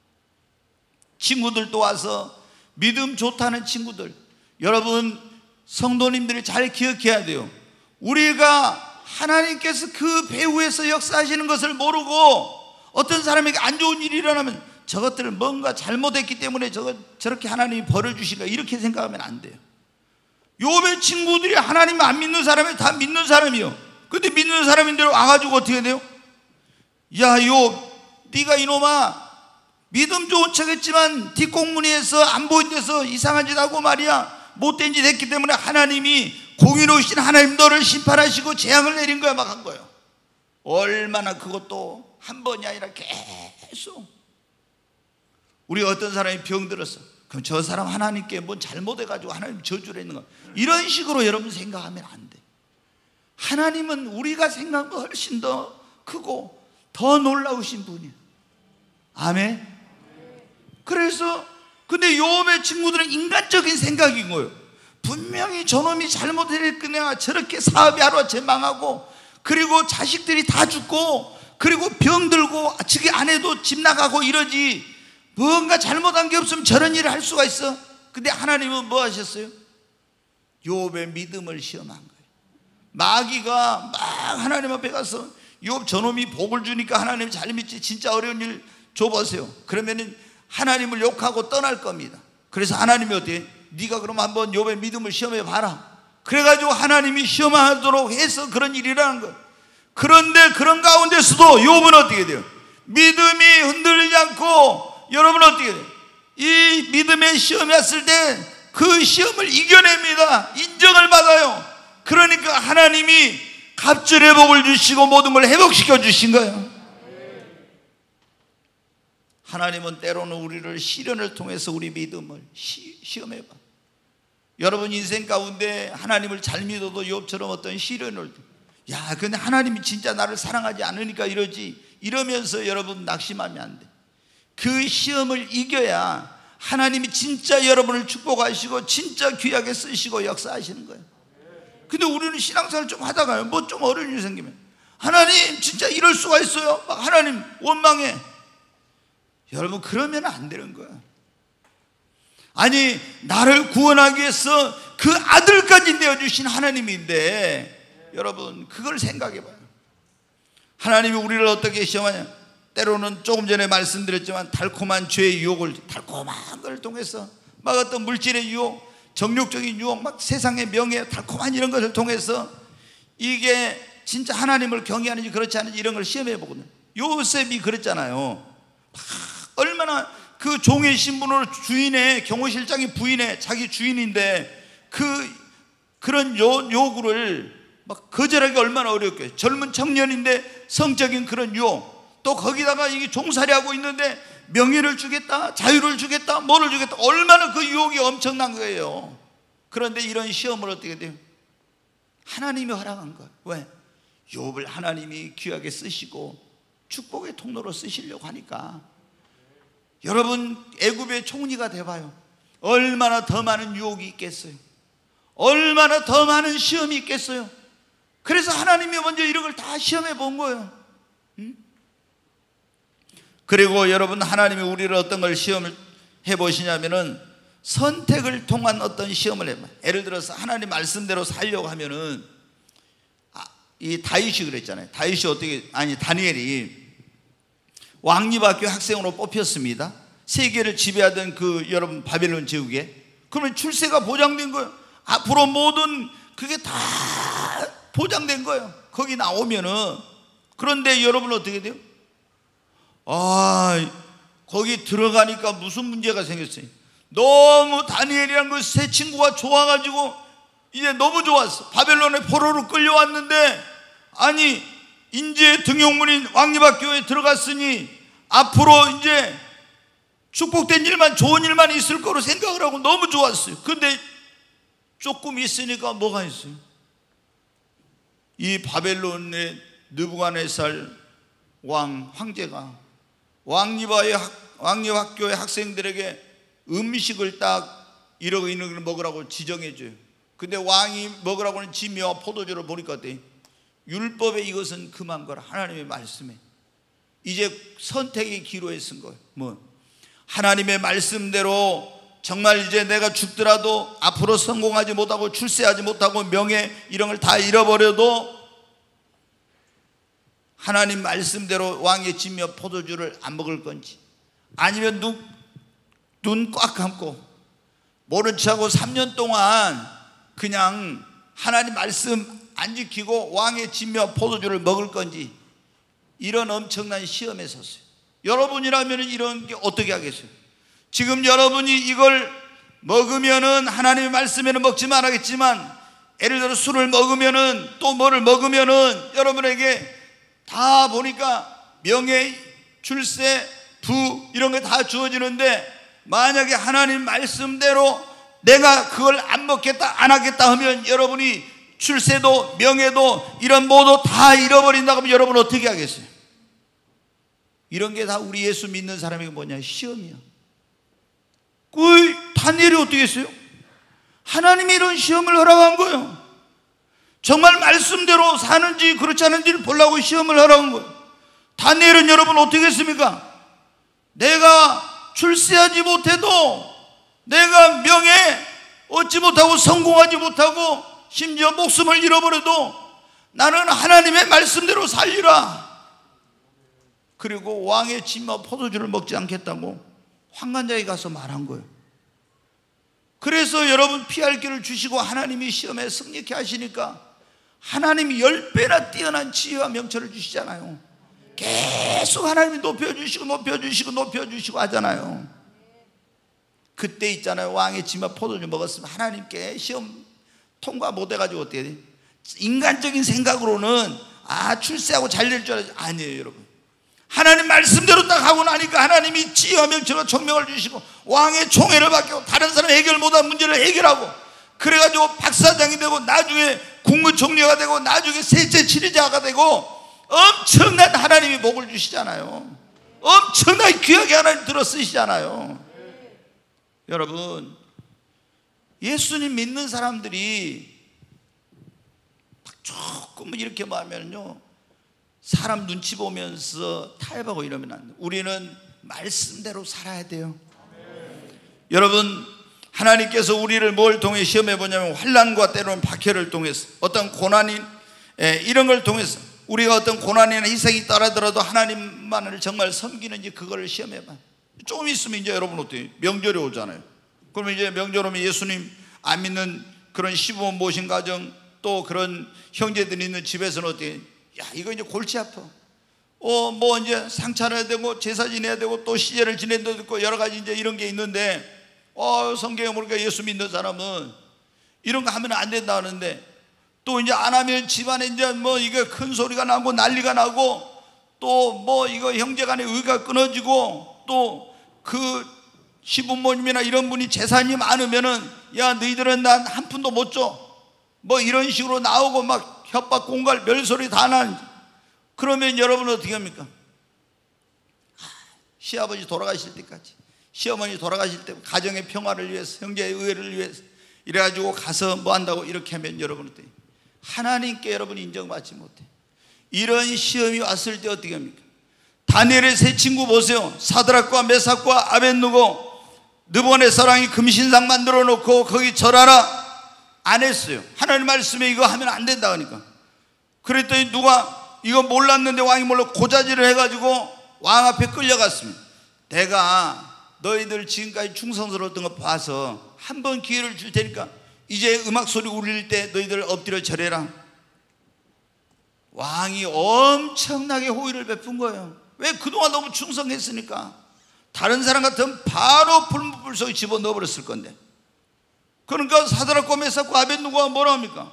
친구들도 와서 믿음 좋다는 친구들, 여러분 성도님들이 잘 기억해야 돼요. 우리가 하나님께서 그 배후에서 역사하시는 것을 모르고 어떤 사람에게 안 좋은 일이 일어나면 저것들을 뭔가 잘못했기 때문에 저거, 저렇게 하나님이 벌을 주신가 이렇게 생각하면 안 돼요. 욥의 친구들이 하나님 안 믿는 사람이 다 믿는 사람이요. 근데 믿는 사람인데로 와가지고 어떻게 돼요? 야, 욥, 네가 이놈아 믿음 좋은 척했지만 뒷공무니에서 안 보인 데서 이상한 짓 하고 말이야 못된 짓 했기 때문에 하나님이 공의로우신 하나님 너를 심판하시고 재앙을 내린 거야 막 한 거예요. 얼마나 그것도 한 번이 아니라 계속. 우리 어떤 사람이 병들었어. 그럼 저 사람 하나님께 뭔 잘못해가지고 하나님 저주를 했는 거 이런 식으로 여러분 생각하면 안 돼. 하나님은 우리가 생각한 거 훨씬 더 크고 더 놀라우신 분이에요. 아멘. 그래서 근데 욥의 친구들은 인간적인 생각인 거예요. 분명히 저놈이 잘못했거나 저렇게 사업이 하루아침에 망하고 그리고 자식들이 다 죽고 그리고 병들고 자기 아내도 집 나가고 이러지 뭔가 잘못한 게 없으면 저런 일을 할 수가 있어? 근데 하나님은 뭐 하셨어요? 욥의 믿음을 시험한 거예요. 마귀가 막 하나님 앞에 가서 욥 저놈이 복을 주니까 하나님 잘 믿지 진짜 어려운 일 줘보세요. 그러면은 하나님을 욕하고 떠날 겁니다. 그래서 하나님이 어때? 네가 그럼 한번 욥의 믿음을 시험해 봐라. 그래가지고 하나님이 시험하도록 해서 그런 일이 일어나는 거예요. 그런데 그런 가운데서도 욥은 어떻게 돼요? 믿음이 흔들리지 않고 여러분 어떻게 돼요? 이 믿음의 시험이 왔을 때 그 시험을 이겨냅니다. 인정을 받아요. 그러니까 하나님이 갑절의 복을 주시고 모든 걸 회복시켜 주신 거예요. 하나님은 때로는 우리를 시련을 통해서 우리 믿음을 시, 시험해봐. 여러분 인생 가운데 하나님을 잘 믿어도 욥처럼 어떤 시련을 야 근데 하나님이 진짜 나를 사랑하지 않으니까 이러지 이러면서 여러분 낙심하면 안 돼. 그 시험을 이겨야 하나님이 진짜 여러분을 축복하시고 진짜 귀하게 쓰시고 역사하시는 거예요. 근데 우리는 신앙생활 좀 하다가요 뭐 좀 어려운 일이 생기면 하나님 진짜 이럴 수가 있어요? 막 하나님 원망해. 여러분 그러면 안 되는 거야. 아니 나를 구원하기 위해서 그 아들까지 내어주신 하나님인데 여러분 그걸 생각해 봐요. 하나님이 우리를 어떻게 시험하냐? 때로는 조금 전에 말씀드렸지만 달콤한 죄의 유혹을 달콤한 걸 통해서 막 어떤 물질의 유혹 정욕적인 유혹 막 세상의 명예 달콤한 이런 것을 통해서 이게 진짜 하나님을 경외하는지 그렇지 않은지 이런 걸 시험해 보거든요. 요셉이 그랬잖아요. 얼마나 그 종의 신분으로 주인의 경호실장의 부인의 자기 주인인데 그 그런 요, 요구를 막 거절하기 얼마나 어렵겠어요. 젊은 청년인데 성적인 그런 유혹 또 거기다가 이게 종살이 하고 있는데 명예를 주겠다 자유를 주겠다 뭐를 주겠다 얼마나 그 유혹이 엄청난 거예요. 그런데 이런 시험을 어떻게 돼요? 하나님이 허락한 거예요. 왜? 욥을 하나님이 귀하게 쓰시고 축복의 통로로 쓰시려고 하니까. 여러분 애굽의 총리가 돼봐요. 얼마나 더 많은 유혹이 있겠어요? 얼마나 더 많은 시험이 있겠어요? 그래서 하나님이 먼저 이런 걸 다 시험해 본 거예요. 응? 그리고 여러분, 하나님이 우리를 어떤 걸 시험을 해보시냐면은 선택을 통한 어떤 시험을 해봐요. 예를 들어서 하나님 말씀대로 살려고 하면은, 아, 이 다윗이 그랬잖아요. 다윗이 어떻게, 아니 다니엘이 왕립학교 학생으로 뽑혔습니다. 세계를 지배하던 그 여러분 바벨론 제국에. 그러면 출세가 보장된 거예요. 앞으로 모든 그게 다 보장된 거예요. 거기 나오면은. 그런데 여러분 어떻게 돼요? 아, 거기 들어가니까 무슨 문제가 생겼어요? 너무 다니엘이란 그 새 친구가 좋아가지고 이제 너무 좋았어. 바벨론의 포로로 끌려왔는데, 아니 이제 등용문인 왕립학교에 들어갔으니 앞으로 이제 축복된 일만, 좋은 일만 있을 거로 생각을 하고 너무 좋았어요. 근데 조금 있으니까 뭐가 있어요? 이 바벨론의 느부갓네살 왕 황제가 왕립학의 왕립학교의 학생들에게 음식을 딱 이러고 있는 걸 먹으라고 지정해줘요. 근데 왕이 먹으라고는 지미와 포도주를 보니까 어때? 율법에 이것은 금한 거라. 하나님의 말씀에 이제 선택의 기로에 쓴 거예요. 뭐 하나님의 말씀대로 정말 이제 내가 죽더라도 앞으로 성공하지 못하고 출세하지 못하고 명예 이런 걸 다 잃어버려도 하나님 말씀대로 왕의 진며 포도주를 안 먹을 건지, 아니면 눈 눈 꽉 감고 모른 척하고 삼 년 동안 그냥 하나님 말씀 안 지키고 왕의 진며 포도주를 먹을 건지, 이런 엄청난 시험에 섰어요. 여러분이라면 이런 게 어떻게 하겠어요? 지금 여러분이 이걸 먹으면은 하나님의 말씀에는 먹지 말아야겠지만, 예를 들어 술을 먹으면은 또 뭐를 먹으면은 여러분에게 다 보니까 명예, 출세, 부 이런 게 다 주어지는데, 만약에 하나님 말씀대로 내가 그걸 안 먹겠다 안 하겠다 하면 여러분이 출세도 명예도 이런 모두 다 잃어버린다고 하면 여러분 어떻게 하겠어요? 이런 게 다 우리 예수 믿는 사람에게 뭐냐? 시험이야. 그 다니엘이 어떻게 했어요? 하나님이 이런 시험을 허락한 거예요. 정말 말씀대로 사는지 그렇지 않은지를 보려고 시험을 허락한 거예요. 다니엘은 여러분 어떻게 했습니까? 내가 출세하지 못해도, 내가 명예 얻지 못하고 성공하지 못하고 심지어 목숨을 잃어버려도 나는 하나님의 말씀대로 살리라. 그리고 왕의 진과 포도주를 먹지 않겠다고 환관자에 가서 말한 거예요. 그래서 여러분 피할 길을 주시고 하나님이 시험에 승리케 하시니까 하나님이 열 배나 뛰어난 지혜와 명철을 주시잖아요. 계속 하나님이 높여주시고 높여주시고 높여주시고 하잖아요. 그때 있잖아요, 왕의 진과 포도주 먹었으면 하나님께 시험 통과 못해가지고 어떻게 돼? 인간적인 생각으로는 아 출세하고 잘 될 줄 알았지. 아니에요 여러분. 하나님 말씀대로 딱 하고 나니까 하나님이 지혜와 명철과 총명을 주시고 왕의 총애를 받고 다른 사람 해결 못한 문제를 해결하고, 그래가지고 박사장이 되고 나중에 국무총리가 되고 나중에 셋째 치리자가 되고 엄청난 하나님이 복을 주시잖아요. 엄청나게 귀하게 하나님 들어 쓰시잖아요. 여러분, 예수님 믿는 사람들이 조금 이렇게 말하면요, 사람 눈치 보면서 타협하고 이러면 안 돼요. 우리는 말씀대로 살아야 돼요. 아멘. 여러분, 하나님께서 우리를 뭘 통해 시험해 보냐면 환난과 때로는 박해를 통해서, 어떤 고난이 이런 걸 통해서 우리가 어떤 고난이나 희생이 따라더라도 하나님만을 정말 섬기는지 그거를 시험해봐. 조금 있으면 이제 여러분 어때요? 명절이 오잖아요. 그러면 이제 명절 오면 예수님 안 믿는 그런 시부모 모신 가정, 또 그런 형제들이 있는 집에서는 어때요? 야, 이거 이제 골치 아파. 어, 뭐 이제 상 차려야 되고 제사 지내야 되고 또 시제를 지내야 되고 여러 가지 이제 이런 게 있는데, 어, 성경에 보니까 예수 믿는 사람은 이런 거 하면 안 된다 하는데, 또 이제 안 하면 집안에 이제 뭐 이게 큰 소리가 나고 난리가 나고, 또 뭐 이거 형제간의 의가 끊어지고, 또 그 시부모님이나 이런 분이 재산이 많으면은 야 너희들은 난 한 푼도 못 줘, 뭐 이런 식으로 나오고 막 협박 공갈 별소리 다 나는. 그러면 여러분은 어떻게 합니까? 시아버지 돌아가실 때까지, 시어머니 돌아가실 때 가정의 평화를 위해서, 형제의 의회를 위해서 이래가지고 가서 뭐 한다고 이렇게 하면 여러분 어때요? 하나님께 여러분 인정받지 못해. 이런 시험이 왔을 때 어떻게 합니까? 다니엘의 세 친구 보세요. 사드락과 메삭과 아벳느고, 느부갓네살왕이 금신상 만들어 놓고 거기 절하라 안 했어요. 하나님 말씀에 이거 하면 안 된다 하니까. 그랬더니 누가 이거 몰랐는데 왕이 몰라 고자질을 해가지고 왕 앞에 끌려갔습니다. 내가 너희들 지금까지 충성스러웠던 거 봐서 한 번 기회를 줄 테니까 이제 음악 소리 울릴 때 너희들 엎드려 절해라. 왕이 엄청나게 호의를 베푼 거예요. 왜? 그동안 너무 충성했으니까. 다른 사람 같으면 바로 불문불 속에 집어넣어 버렸을 건데. 그러니까 사드락과 메삭과 아벳느고가 뭐라 합니까?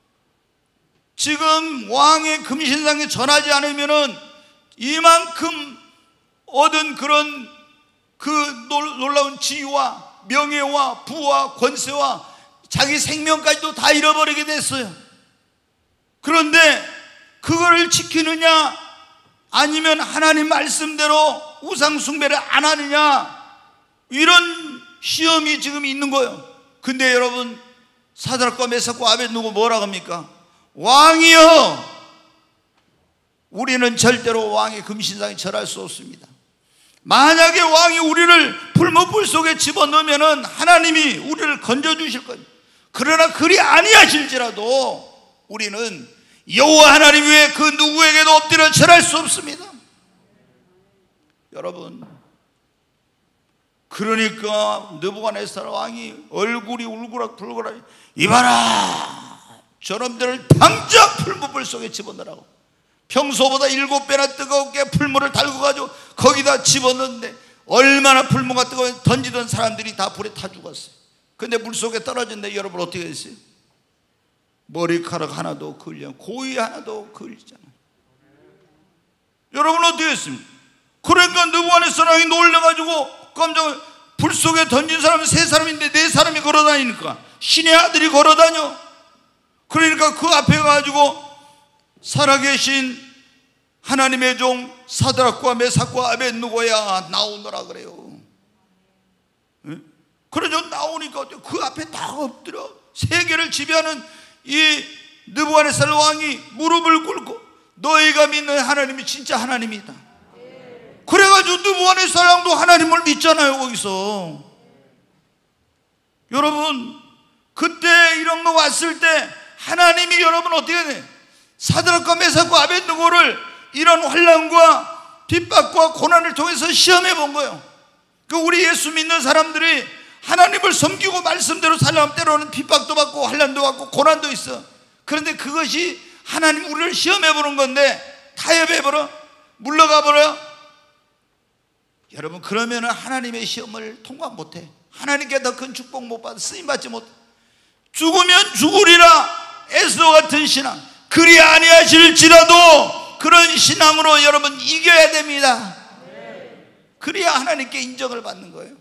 지금 왕의 금신상에 전하지 않으면은 이만큼 얻은 그런 그 놀라운 지위와 명예와 부와 권세와 자기 생명까지도 다 잃어버리게 됐어요. 그런데 그거를 지키느냐 아니면 하나님 말씀대로 우상 숭배를 안 하느냐, 이런 시험이 지금 있는 거예요. 근데 여러분, 사드락과 메삭과 아벳느고 뭐라고 합니까? 왕이여, 우리는 절대로 왕의 금신상에 절할 수 없습니다. 만약에 왕이 우리를 불못불 속에 집어넣으면 하나님이 우리를 건져주실 거예요. 그러나 그리 아니하실지라도 우리는 여호와 하나님 외에 그 누구에게도 엎드려 절할 수 없습니다. 여러분, 그러니까 느부갓네살 왕이 얼굴이 울그락불그락, 이봐라, 저놈들을 당장 풀무불 속에 집어넣으라고. 평소보다 일곱 배나 뜨겁게 풀무를 달궈가지고 거기다 집어넣는데 얼마나 풀무가 뜨거워 던지던 사람들이 다 불에 타 죽었어요. 근데 물속에 떨어졌는데 여러분 어떻게 됐어요? 머리카락 하나도 그을려, 고이 하나도 그을리잖아요. 여러분 어떻게 했습니까? 그러니까 느부갓네살 왕이 놀래가지고 깜짝, 불 속에 던진 사람은 세 사람인데 네 사람이 걸어다니니까 신의 아들이 걸어다녀. 그러니까 그 앞에 가지고 살아계신 하나님의 종 사드락과 메삭과 아벳느고야 나오너라 그래요. 그래서 나오니까 그 앞에 다 엎드려 세계를 지배하는 이 느부갓네살 왕이 무릎을 꿇고 너희가 믿는 하나님이 진짜 하나님이다. 그래가지고 느부갓네살 왕도 하나님을 믿잖아요. 거기서 여러분, 그때 이런 거 왔을 때 하나님이 여러분 어떻게 돼? 사드락과 메삭과 아벳느고를 이런 환난과 핍박과 고난을 통해서 시험해 본 거예요. 그 우리 예수 믿는 사람들이 하나님을 섬기고 말씀대로 살려면 때로는 핍박도 받고 환난도 받고 고난도 있어. 그런데 그것이 하나님 우리를 시험해 보는 건데 타협해 버려, 물러가 버려. 여러분, 그러면은 하나님의 시험을 통과 못해. 하나님께 더 큰 축복 못 받아, 쓰임 받지 못해. 죽으면 죽으리라 에스더 같은 신앙, 그리 아니하실지라도 그런 신앙으로 여러분 이겨야 됩니다. 그래야 하나님께 인정을 받는 거예요.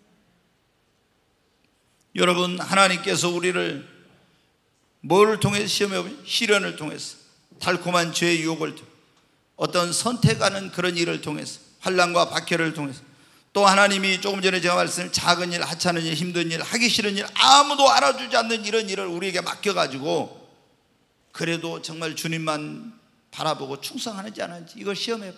여러분, 하나님께서 우리를 뭐를 통해서 시험해 보면 시련을 통해서, 달콤한 죄의 유혹을 통해서, 어떤 선택하는 그런 일을 통해서, 환난과 박해를 통해서, 또 하나님이 조금 전에 제가 말씀드린 작은 일, 하찮은 일, 힘든 일, 하기 싫은 일, 아무도 알아주지 않는 이런 일을 우리에게 맡겨가지고 그래도 정말 주님만 바라보고 충성하는지 안 하는지 이걸 시험해봐.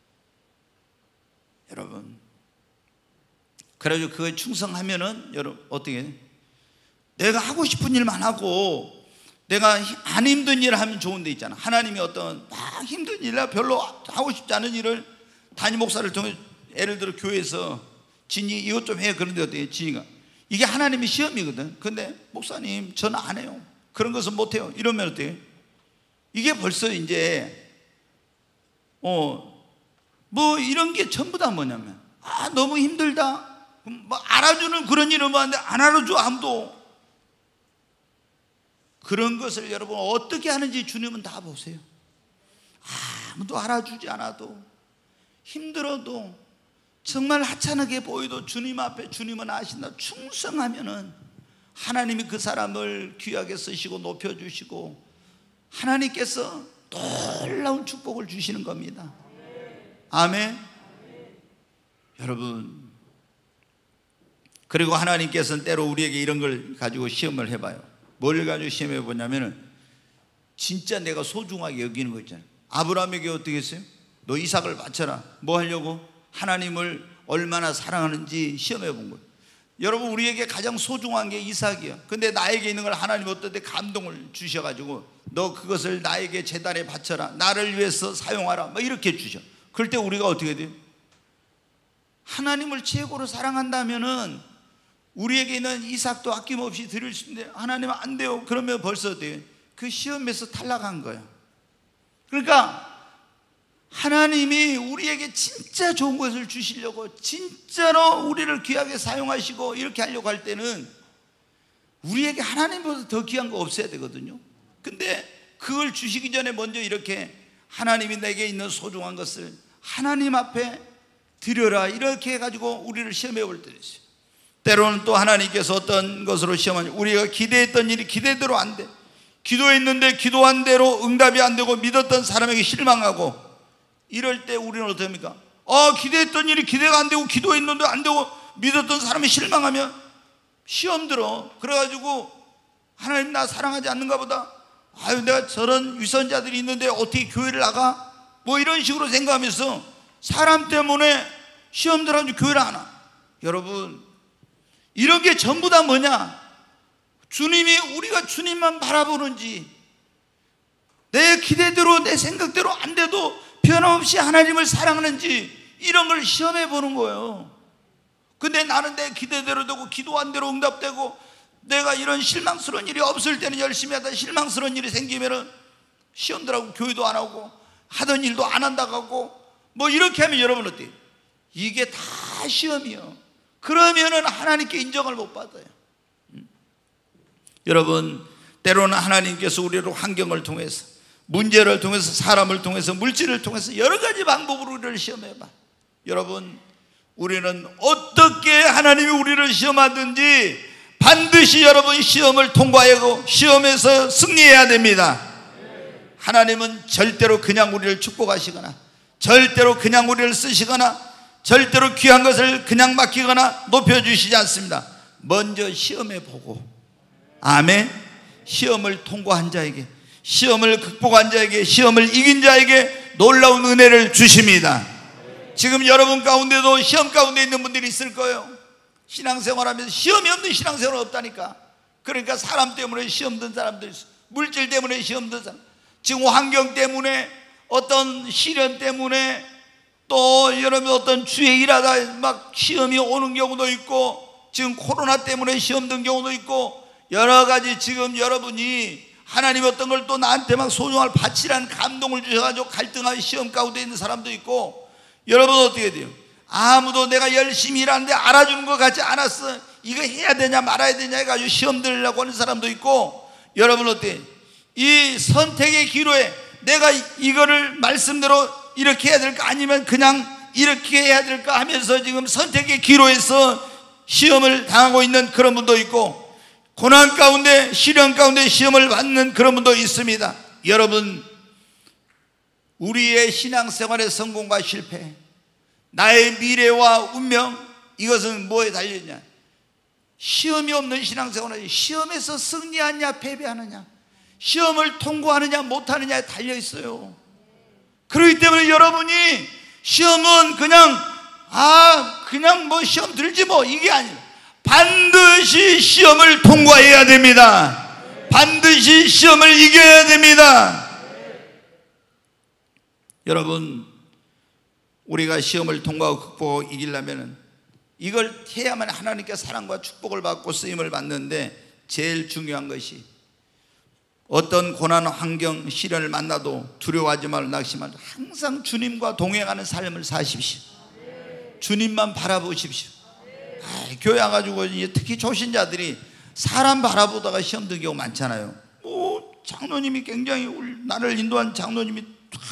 여러분, 그래가지고 그거에 충성하면은 여러분 어떻게 해? 내가 하고 싶은 일만 하고 내가 안 힘든 일을 하면 좋은 데 있잖아. 하나님이 어떤 막 힘든 일이나 별로 하고 싶지 않은 일을 담임 목사를 통해, 예를 들어 교회에서 진이 이것 좀 해, 그런데 어떻게 해? 진이가 이게 하나님의 시험이거든. 근데 목사님 저는 안 해요, 그런 것은 못 해요, 이러면 어떻게 해? 이게 벌써 이제 어 뭐 이런 게 전부 다 뭐냐면, 아 너무 힘들다, 뭐 알아주는 그런 일은 많은데 안 알아줘 아무도. 그런 것을 여러분 어떻게 하는지 주님은 다 보세요. 아무도 알아주지 않아도, 힘들어도, 정말 하찮게 보여도 주님 앞에 주님은 아신다. 충성하면은 하나님이 그 사람을 귀하게 쓰시고 높여주시고 하나님께서 놀라운 축복을 주시는 겁니다. 아멘. 여러분, 그리고 하나님께서는 때로 우리에게 이런 걸 가지고 시험을 해봐요. 뭘 가지고 시험해 보냐면은 진짜 내가 소중하게 여기는 거 있잖아요. 아브라함에게 어떻게 했어요? 너 이삭을 바쳐라. 뭐 하려고? 하나님을 얼마나 사랑하는지 시험해 본 거예요. 여러분, 우리에게 가장 소중한 게 이삭이에요. 근데 나에게 있는 걸 하나님 어떤 때 감동을 주셔가지고 너 그것을 나에게 제단에 바쳐라, 나를 위해서 사용하라, 막 이렇게 주셔. 그럴 때 우리가 어떻게 돼요? 하나님을 최고로 사랑한다면은 우리에게 있는 이삭도 아낌없이 드릴 수 있는데 하나님은 안 돼요. 그러면 벌써 어때요? 그 시험에서 탈락한 거야. 그러니까 하나님이 우리에게 진짜 좋은 것을 주시려고 진짜로 우리를 귀하게 사용하시고 이렇게 하려고 할 때는 우리에게 하나님보다 더 귀한 거 없어야 되거든요. 근데 그걸 주시기 전에 먼저 이렇게 하나님이 내게 있는 소중한 것을 하나님 앞에 드려라, 이렇게 해가지고 우리를 시험해 볼 때도 있어요. 때로는 또 하나님께서 어떤 것으로 시험하냐, 우리가 기대했던 일이 기대대로 안 돼. 기도했는데 기도한 대로 응답이 안 되고 믿었던 사람에게 실망하고, 이럴 때 우리는 어떻습니까? 아, 기대했던 일이 기대가 안 되고 기도했는데 안 되고 믿었던 사람이 실망하면 시험 들어. 그래가지고 하나님 나 사랑하지 않는가 보다, 아유 내가 저런 위선자들이 있는데 어떻게 교회를 나가? 뭐 이런 식으로 생각하면서 사람 때문에 시험 들어가지고 교회를 안 와. 여러분, 이런 게 전부 다 뭐냐? 주님이, 우리가 주님만 바라보는지, 내 기대대로 내 생각대로 안 돼도 변함없이 하나님을 사랑하는지, 이런 걸 시험해 보는 거예요. 근데 나는 내 기대대로 되고 기도한 대로 응답되고 내가 이런 실망스러운 일이 없을 때는 열심히 하다 실망스러운 일이 생기면은 시험들하고 교회도 안 하고 하던 일도 안 한다고 하고 뭐 이렇게 하면 여러분 어때요? 이게 다 시험이요. 그러면은 하나님께 인정을 못 받아요. 음. 여러분, 때로는 하나님께서 우리를 환경을 통해서, 문제를 통해서, 사람을 통해서, 물질을 통해서 여러 가지 방법으로 우리를 시험해봐. 여러분, 우리는 어떻게 하나님이 우리를 시험하든지 반드시 여러분 시험을 통과하고 시험에서 승리해야 됩니다. 하나님은 절대로 그냥 우리를 축복하시거나 절대로 그냥 우리를 쓰시거나 절대로 귀한 것을 그냥 맡기거나 높여주시지 않습니다. 먼저 시험해보고, 아멘, 시험을 통과한 자에게, 시험을 극복한 자에게, 시험을 이긴 자에게 놀라운 은혜를 주십니다. 지금 여러분 가운데도 시험 가운데 있는 분들이 있을 거예요. 신앙생활하면서 시험이 없는 신앙생활은 없다니까. 그러니까 사람 때문에 시험 든 사람들 있어. 물질 때문에 시험 든 사람, 지금 환경 때문에, 어떤 시련 때문에, 또 여러분 어떤 주에 일하다 막 시험이 오는 경우도 있고, 지금 코로나 때문에 시험 든 경우도 있고, 여러 가지 지금 여러분이 하나님 어떤 걸 또 나한테 막 소중할 바치라는 감동을 주셔가지고 갈등하는 시험 가운데 있는 사람도 있고, 여러분 어떻게 돼요? 아무도 내가 열심히 일하는데 알아주는 것 같지 않았어. 이거 해야 되냐 말아야 되냐 해가지고 시험 들으려고 하는 사람도 있고, 여러분 어때요? 이 선택의 기로에 내가 이거를 말씀대로 이렇게 해야 될까 아니면 그냥 이렇게 해야 될까 하면서 지금 선택의 기로에서 시험을 당하고 있는 그런 분도 있고, 고난 가운데 시련 가운데 시험을 받는 그런 분도 있습니다. 여러분, 우리의 신앙생활의 성공과 실패, 나의 미래와 운명, 이것은 뭐에 달려있냐? 시험이 없는 신앙생활은 시험에서 승리하느냐 패배하느냐, 시험을 통과하느냐 못하느냐에 달려있어요. 그렇기 때문에 여러분이 시험은 그냥 아 그냥 뭐 시험 들지 뭐 이게 아니에요. 반드시 시험을 통과해야 됩니다. 반드시 시험을 이겨야 됩니다. 여러분, 우리가 시험을 통과하고 극복하고 이기려면 이걸 해야만 하나님께 사랑과 축복을 받고 쓰임을 받는데, 제일 중요한 것이 어떤 고난, 환경, 시련을 만나도 두려워하지 말고 낙심 말고 항상 주님과 동행하는 삶을 사십시오. 주님만 바라보십시오. 아, 교회 와가지고 특히 초신자들이 사람 바라보다가 시험 든 경우 많잖아요. 뭐 장로님이 굉장히 나를 인도한 장로님이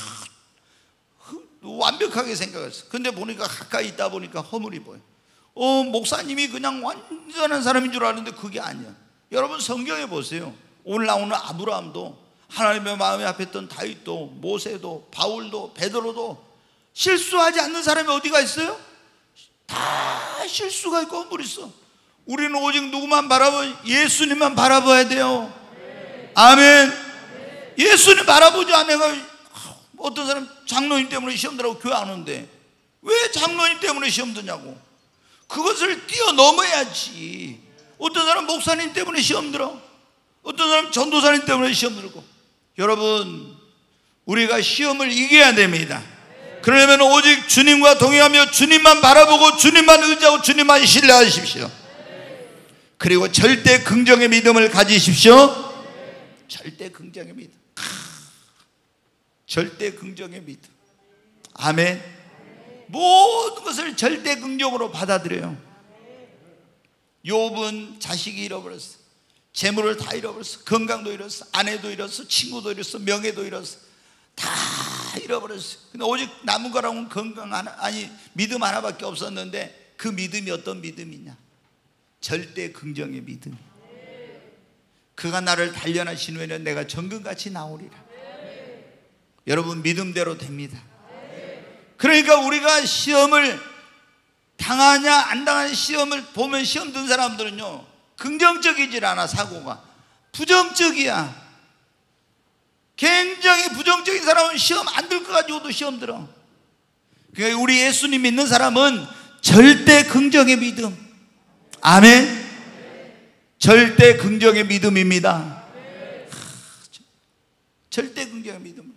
완벽하게 생각했어. 근데 보니까 가까이 있다 보니까 허물이 보여. 어, 목사님이 그냥 완전한 사람인 줄 아는데 그게 아니야. 여러분 성경에 보세요. 오늘 나오는 아브라함도, 하나님의 마음에 합했던 다윗도, 모세도, 바울도, 베드로도 실수하지 않는 사람이 어디가 있어요? 다 실수가 있고 허물이 있어. 우리는 오직 누구만 바라봐? 예수님만 바라봐야 돼요. 아멘. 예수님 바라보지 않으면, 어떤 사람 장로님 때문에 시험 들라고 교회 안 오는데 왜 장로님 때문에 시험 드냐고. 그것을 뛰어넘어야지. 어떤 사람 목사님 때문에 시험 들어, 어떤 사람 전도사님 때문에 시험 들고. 여러분, 우리가 시험을 이겨야 됩니다. 그러려면 오직 주님과 동행하며 주님만 바라보고 주님만 의지하고 주님만 신뢰하십시오. 그리고 절대 긍정의 믿음을 가지십시오. 절대 긍정의 믿음. 절대 긍정의 믿음. 아멘. 모든 것을 절대 긍정으로 받아들여요. 욥은 자식이 잃어버렸어. 재물을 다 잃어버렸어. 건강도 잃었어. 아내도 잃었어. 친구도 잃었어. 명예도 잃었어. 다 잃어버렸어. 근데 오직 남은 거라고는 건강 하나, 아니 믿음 하나밖에 없었는데, 그 믿음이 어떤 믿음이냐? 절대 긍정의 믿음. 그가 나를 단련하신 후에는 내가 정금같이 나오리라. 여러분, 믿음대로 됩니다. 그러니까 우리가 시험을 당하냐 안 당하냐, 시험을 보면 시험 든 사람들은요, 긍정적이질 않아. 사고가 부정적이야. 굉장히 부정적인 사람은 시험 안 들 거 가지고도 시험 들어. 그러니까 우리 예수님 믿는 사람은 절대 긍정의 믿음. 아멘. 절대 긍정의 믿음입니다. 하, 절대 긍정의 믿음.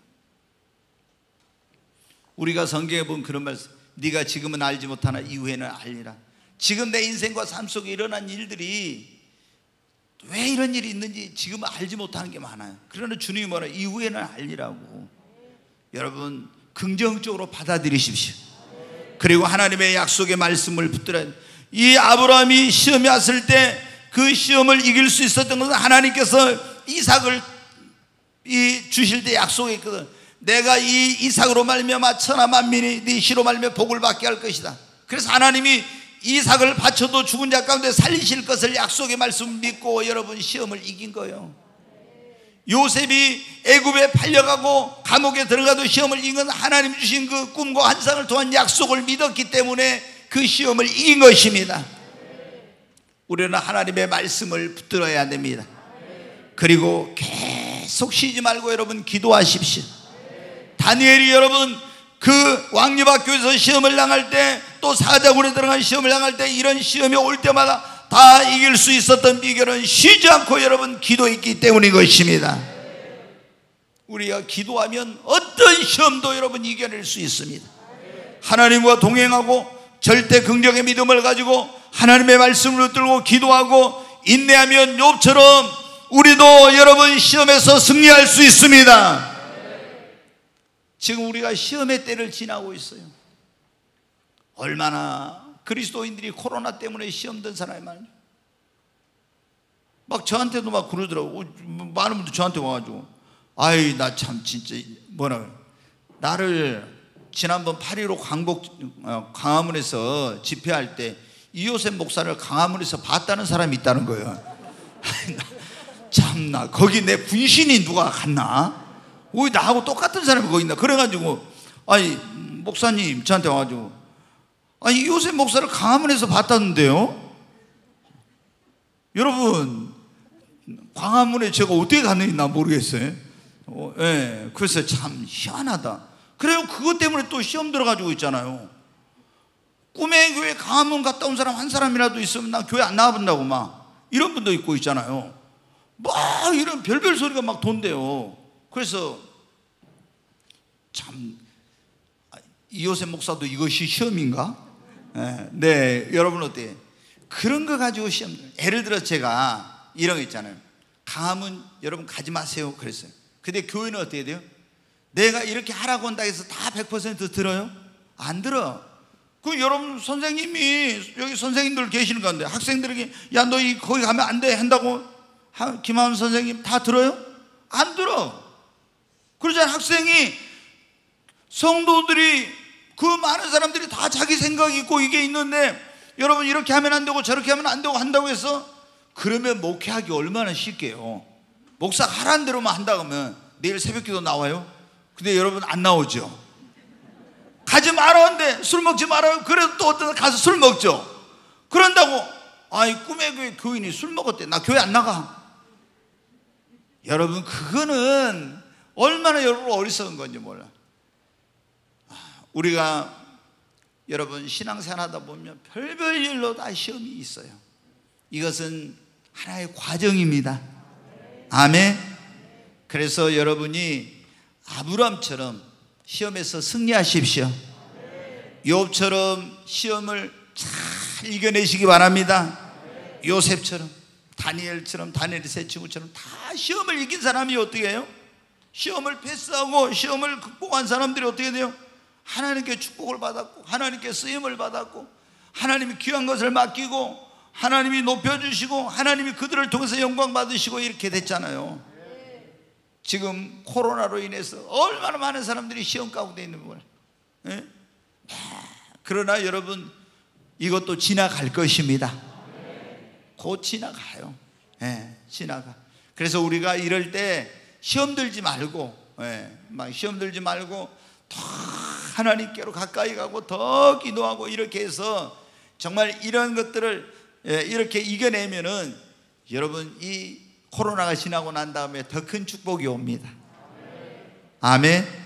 우리가 성경에 보면 그런 말씀, 네가 지금은 알지 못하나 이후에는 알리라. 지금 내 인생과 삶 속에 일어난 일들이 왜 이런 일이 있는지 지금은 알지 못하는 게 많아요. 그러나 주님이 뭐라, 이후에는 알리라고. 여러분, 긍정적으로 받아들이십시오. 그리고 하나님의 약속의 말씀을 붙들어야 돼요. 이 아브라함이 시험이 왔을 때 그 시험을 이길 수 있었던 것은 하나님께서 이삭을 이 주실 때 약속했거든. 내가 이 이삭으로 말미암아 천하 만민이 네 씨로 말미암아 복을 받게 할 것이다. 그래서 하나님이 이삭을 바쳐도 죽은 자 가운데 살리실 것을 약속의 말씀 믿고 여러분 시험을 이긴 거예요. 요셉이 애굽에 팔려가고 감옥에 들어가도 시험을 이긴 건 하나님 주신 그 꿈과 환상을 통한 약속을 믿었기 때문에 그 시험을 이긴 것입니다. 우리는 하나님의 말씀을 붙들어야 됩니다. 그리고 계속 쉬지 말고 여러분 기도하십시오. 다니엘이 여러분 그 왕립학교에서 시험을 당할 때, 또 사자굴에 들어간 시험을 당할 때, 이런 시험이 올 때마다 다 이길 수 있었던 비결은 쉬지 않고 여러분 기도했기 때문인 것입니다. 우리가 기도하면 어떤 시험도 여러분 이겨낼 수 있습니다. 하나님과 동행하고 절대 긍정의 믿음을 가지고 하나님의 말씀을 붙들고 기도하고 인내하면 욥처럼 우리도 여러분 시험에서 승리할 수 있습니다. 지금 우리가 시험의 때를 지나고 있어요. 얼마나 그리스도인들이 코로나 때문에 시험 든 사람이 많아요. 막 저한테도 막 그러더라고. 많은 분들 저한테 와가지고, 아이 나 참 진짜 뭐라, 나를 지난번 팔 일오 광복 광화문에서 집회할 때 이요셉 목사를 광화문에서 봤다는 사람이 있다는 거예요. 참나, 거기 내 분신이 누가 갔나? 왜 나하고 똑같은 사람이 거기 있나? 그래가지고, 아니 목사님 저한테 와가지고, 아니 이요셉 목사를 광화문에서 봤다는데요? 여러분, 광화문에 제가 어떻게 갔는지 나 모르겠어요. 어, 예, 그래서 참 희한하다. 그래요. 그것 때문에 또 시험 들어가지고 있잖아요. 꿈의 교회 광화문 갔다 온 사람 한 사람이라도 있으면 나 교회 안 나와본다고 막 이런 분도 있고 있잖아요. 막 이런 별별 소리가 막 돈대요. 그래서 참, 이요셉 목사도 이것이 시험인가? 네, 네, 여러분 어때요? 그런 거 가지고 시험, 예를 들어 제가 이런 거 있잖아요. 광화문 여러분 가지 마세요 그랬어요. 근데 교회는 어떻게 돼요? 내가 이렇게 하라고 한다 해서 다 백 퍼센트 들어요? 안 들어. 그 여러분 선생님이, 여기 선생님들 계시는 가운데 학생들에게 야 너 거기 가면 안 돼 한다고 김하은 선생님 다 들어요? 안 들어. 그러잖아. 학생이, 성도들이, 그 많은 사람들이 다 자기 생각이 있고 이게 있는데 여러분 이렇게 하면 안 되고 저렇게 하면 안 되고 한다고 해서, 그러면 목회하기 얼마나 쉽게요. 목사가 하라는 대로만 한다고 하면 내일 새벽기도 나와요? 근데 여러분 안 나오죠. 가지 말았는데 술 먹지 말아요. 그래도 또 어떤 가서 술 먹죠. 그런다고 아이 꿈에 그 교인이 술 먹었대. 나 교회 안 나가. 여러분 그거는 얼마나 여러분 어리석은 건지 몰라. 우리가 여러분 신앙생활 하다 보면 별별 일로 다 시험이 있어요. 이것은 하나의 과정입니다. 아멘. 그래서 여러분이 아브람처럼 시험에서 승리하십시오. 욥처럼 시험을 잘 이겨내시기 바랍니다. 요셉처럼, 다니엘처럼, 다니엘의 세 친구처럼 다 시험을 이긴 사람이 어떻게 해요? 시험을 패스하고 시험을 극복한 사람들이 어떻게 돼요? 하나님께 축복을 받았고 하나님께 쓰임을 받았고 하나님이 귀한 것을 맡기고 하나님이 높여주시고 하나님이 그들을 통해서 영광 받으시고 이렇게 됐잖아요. 지금 코로나로 인해서 얼마나 많은 사람들이 시험 가운데 있는 거예요. 예? 그러나 여러분 이것도 지나갈 것입니다. 곧 지나가요. 예, 지나가. 그래서 우리가 이럴 때 시험 들지 말고, 예, 막 시험 들지 말고 더 하나님께로 가까이 가고 더 기도하고 이렇게 해서 정말 이런 것들을 예, 이렇게 이겨내면은 여러분 이 코로나가 지나고 난 다음에 더 큰 축복이 옵니다. 아멘.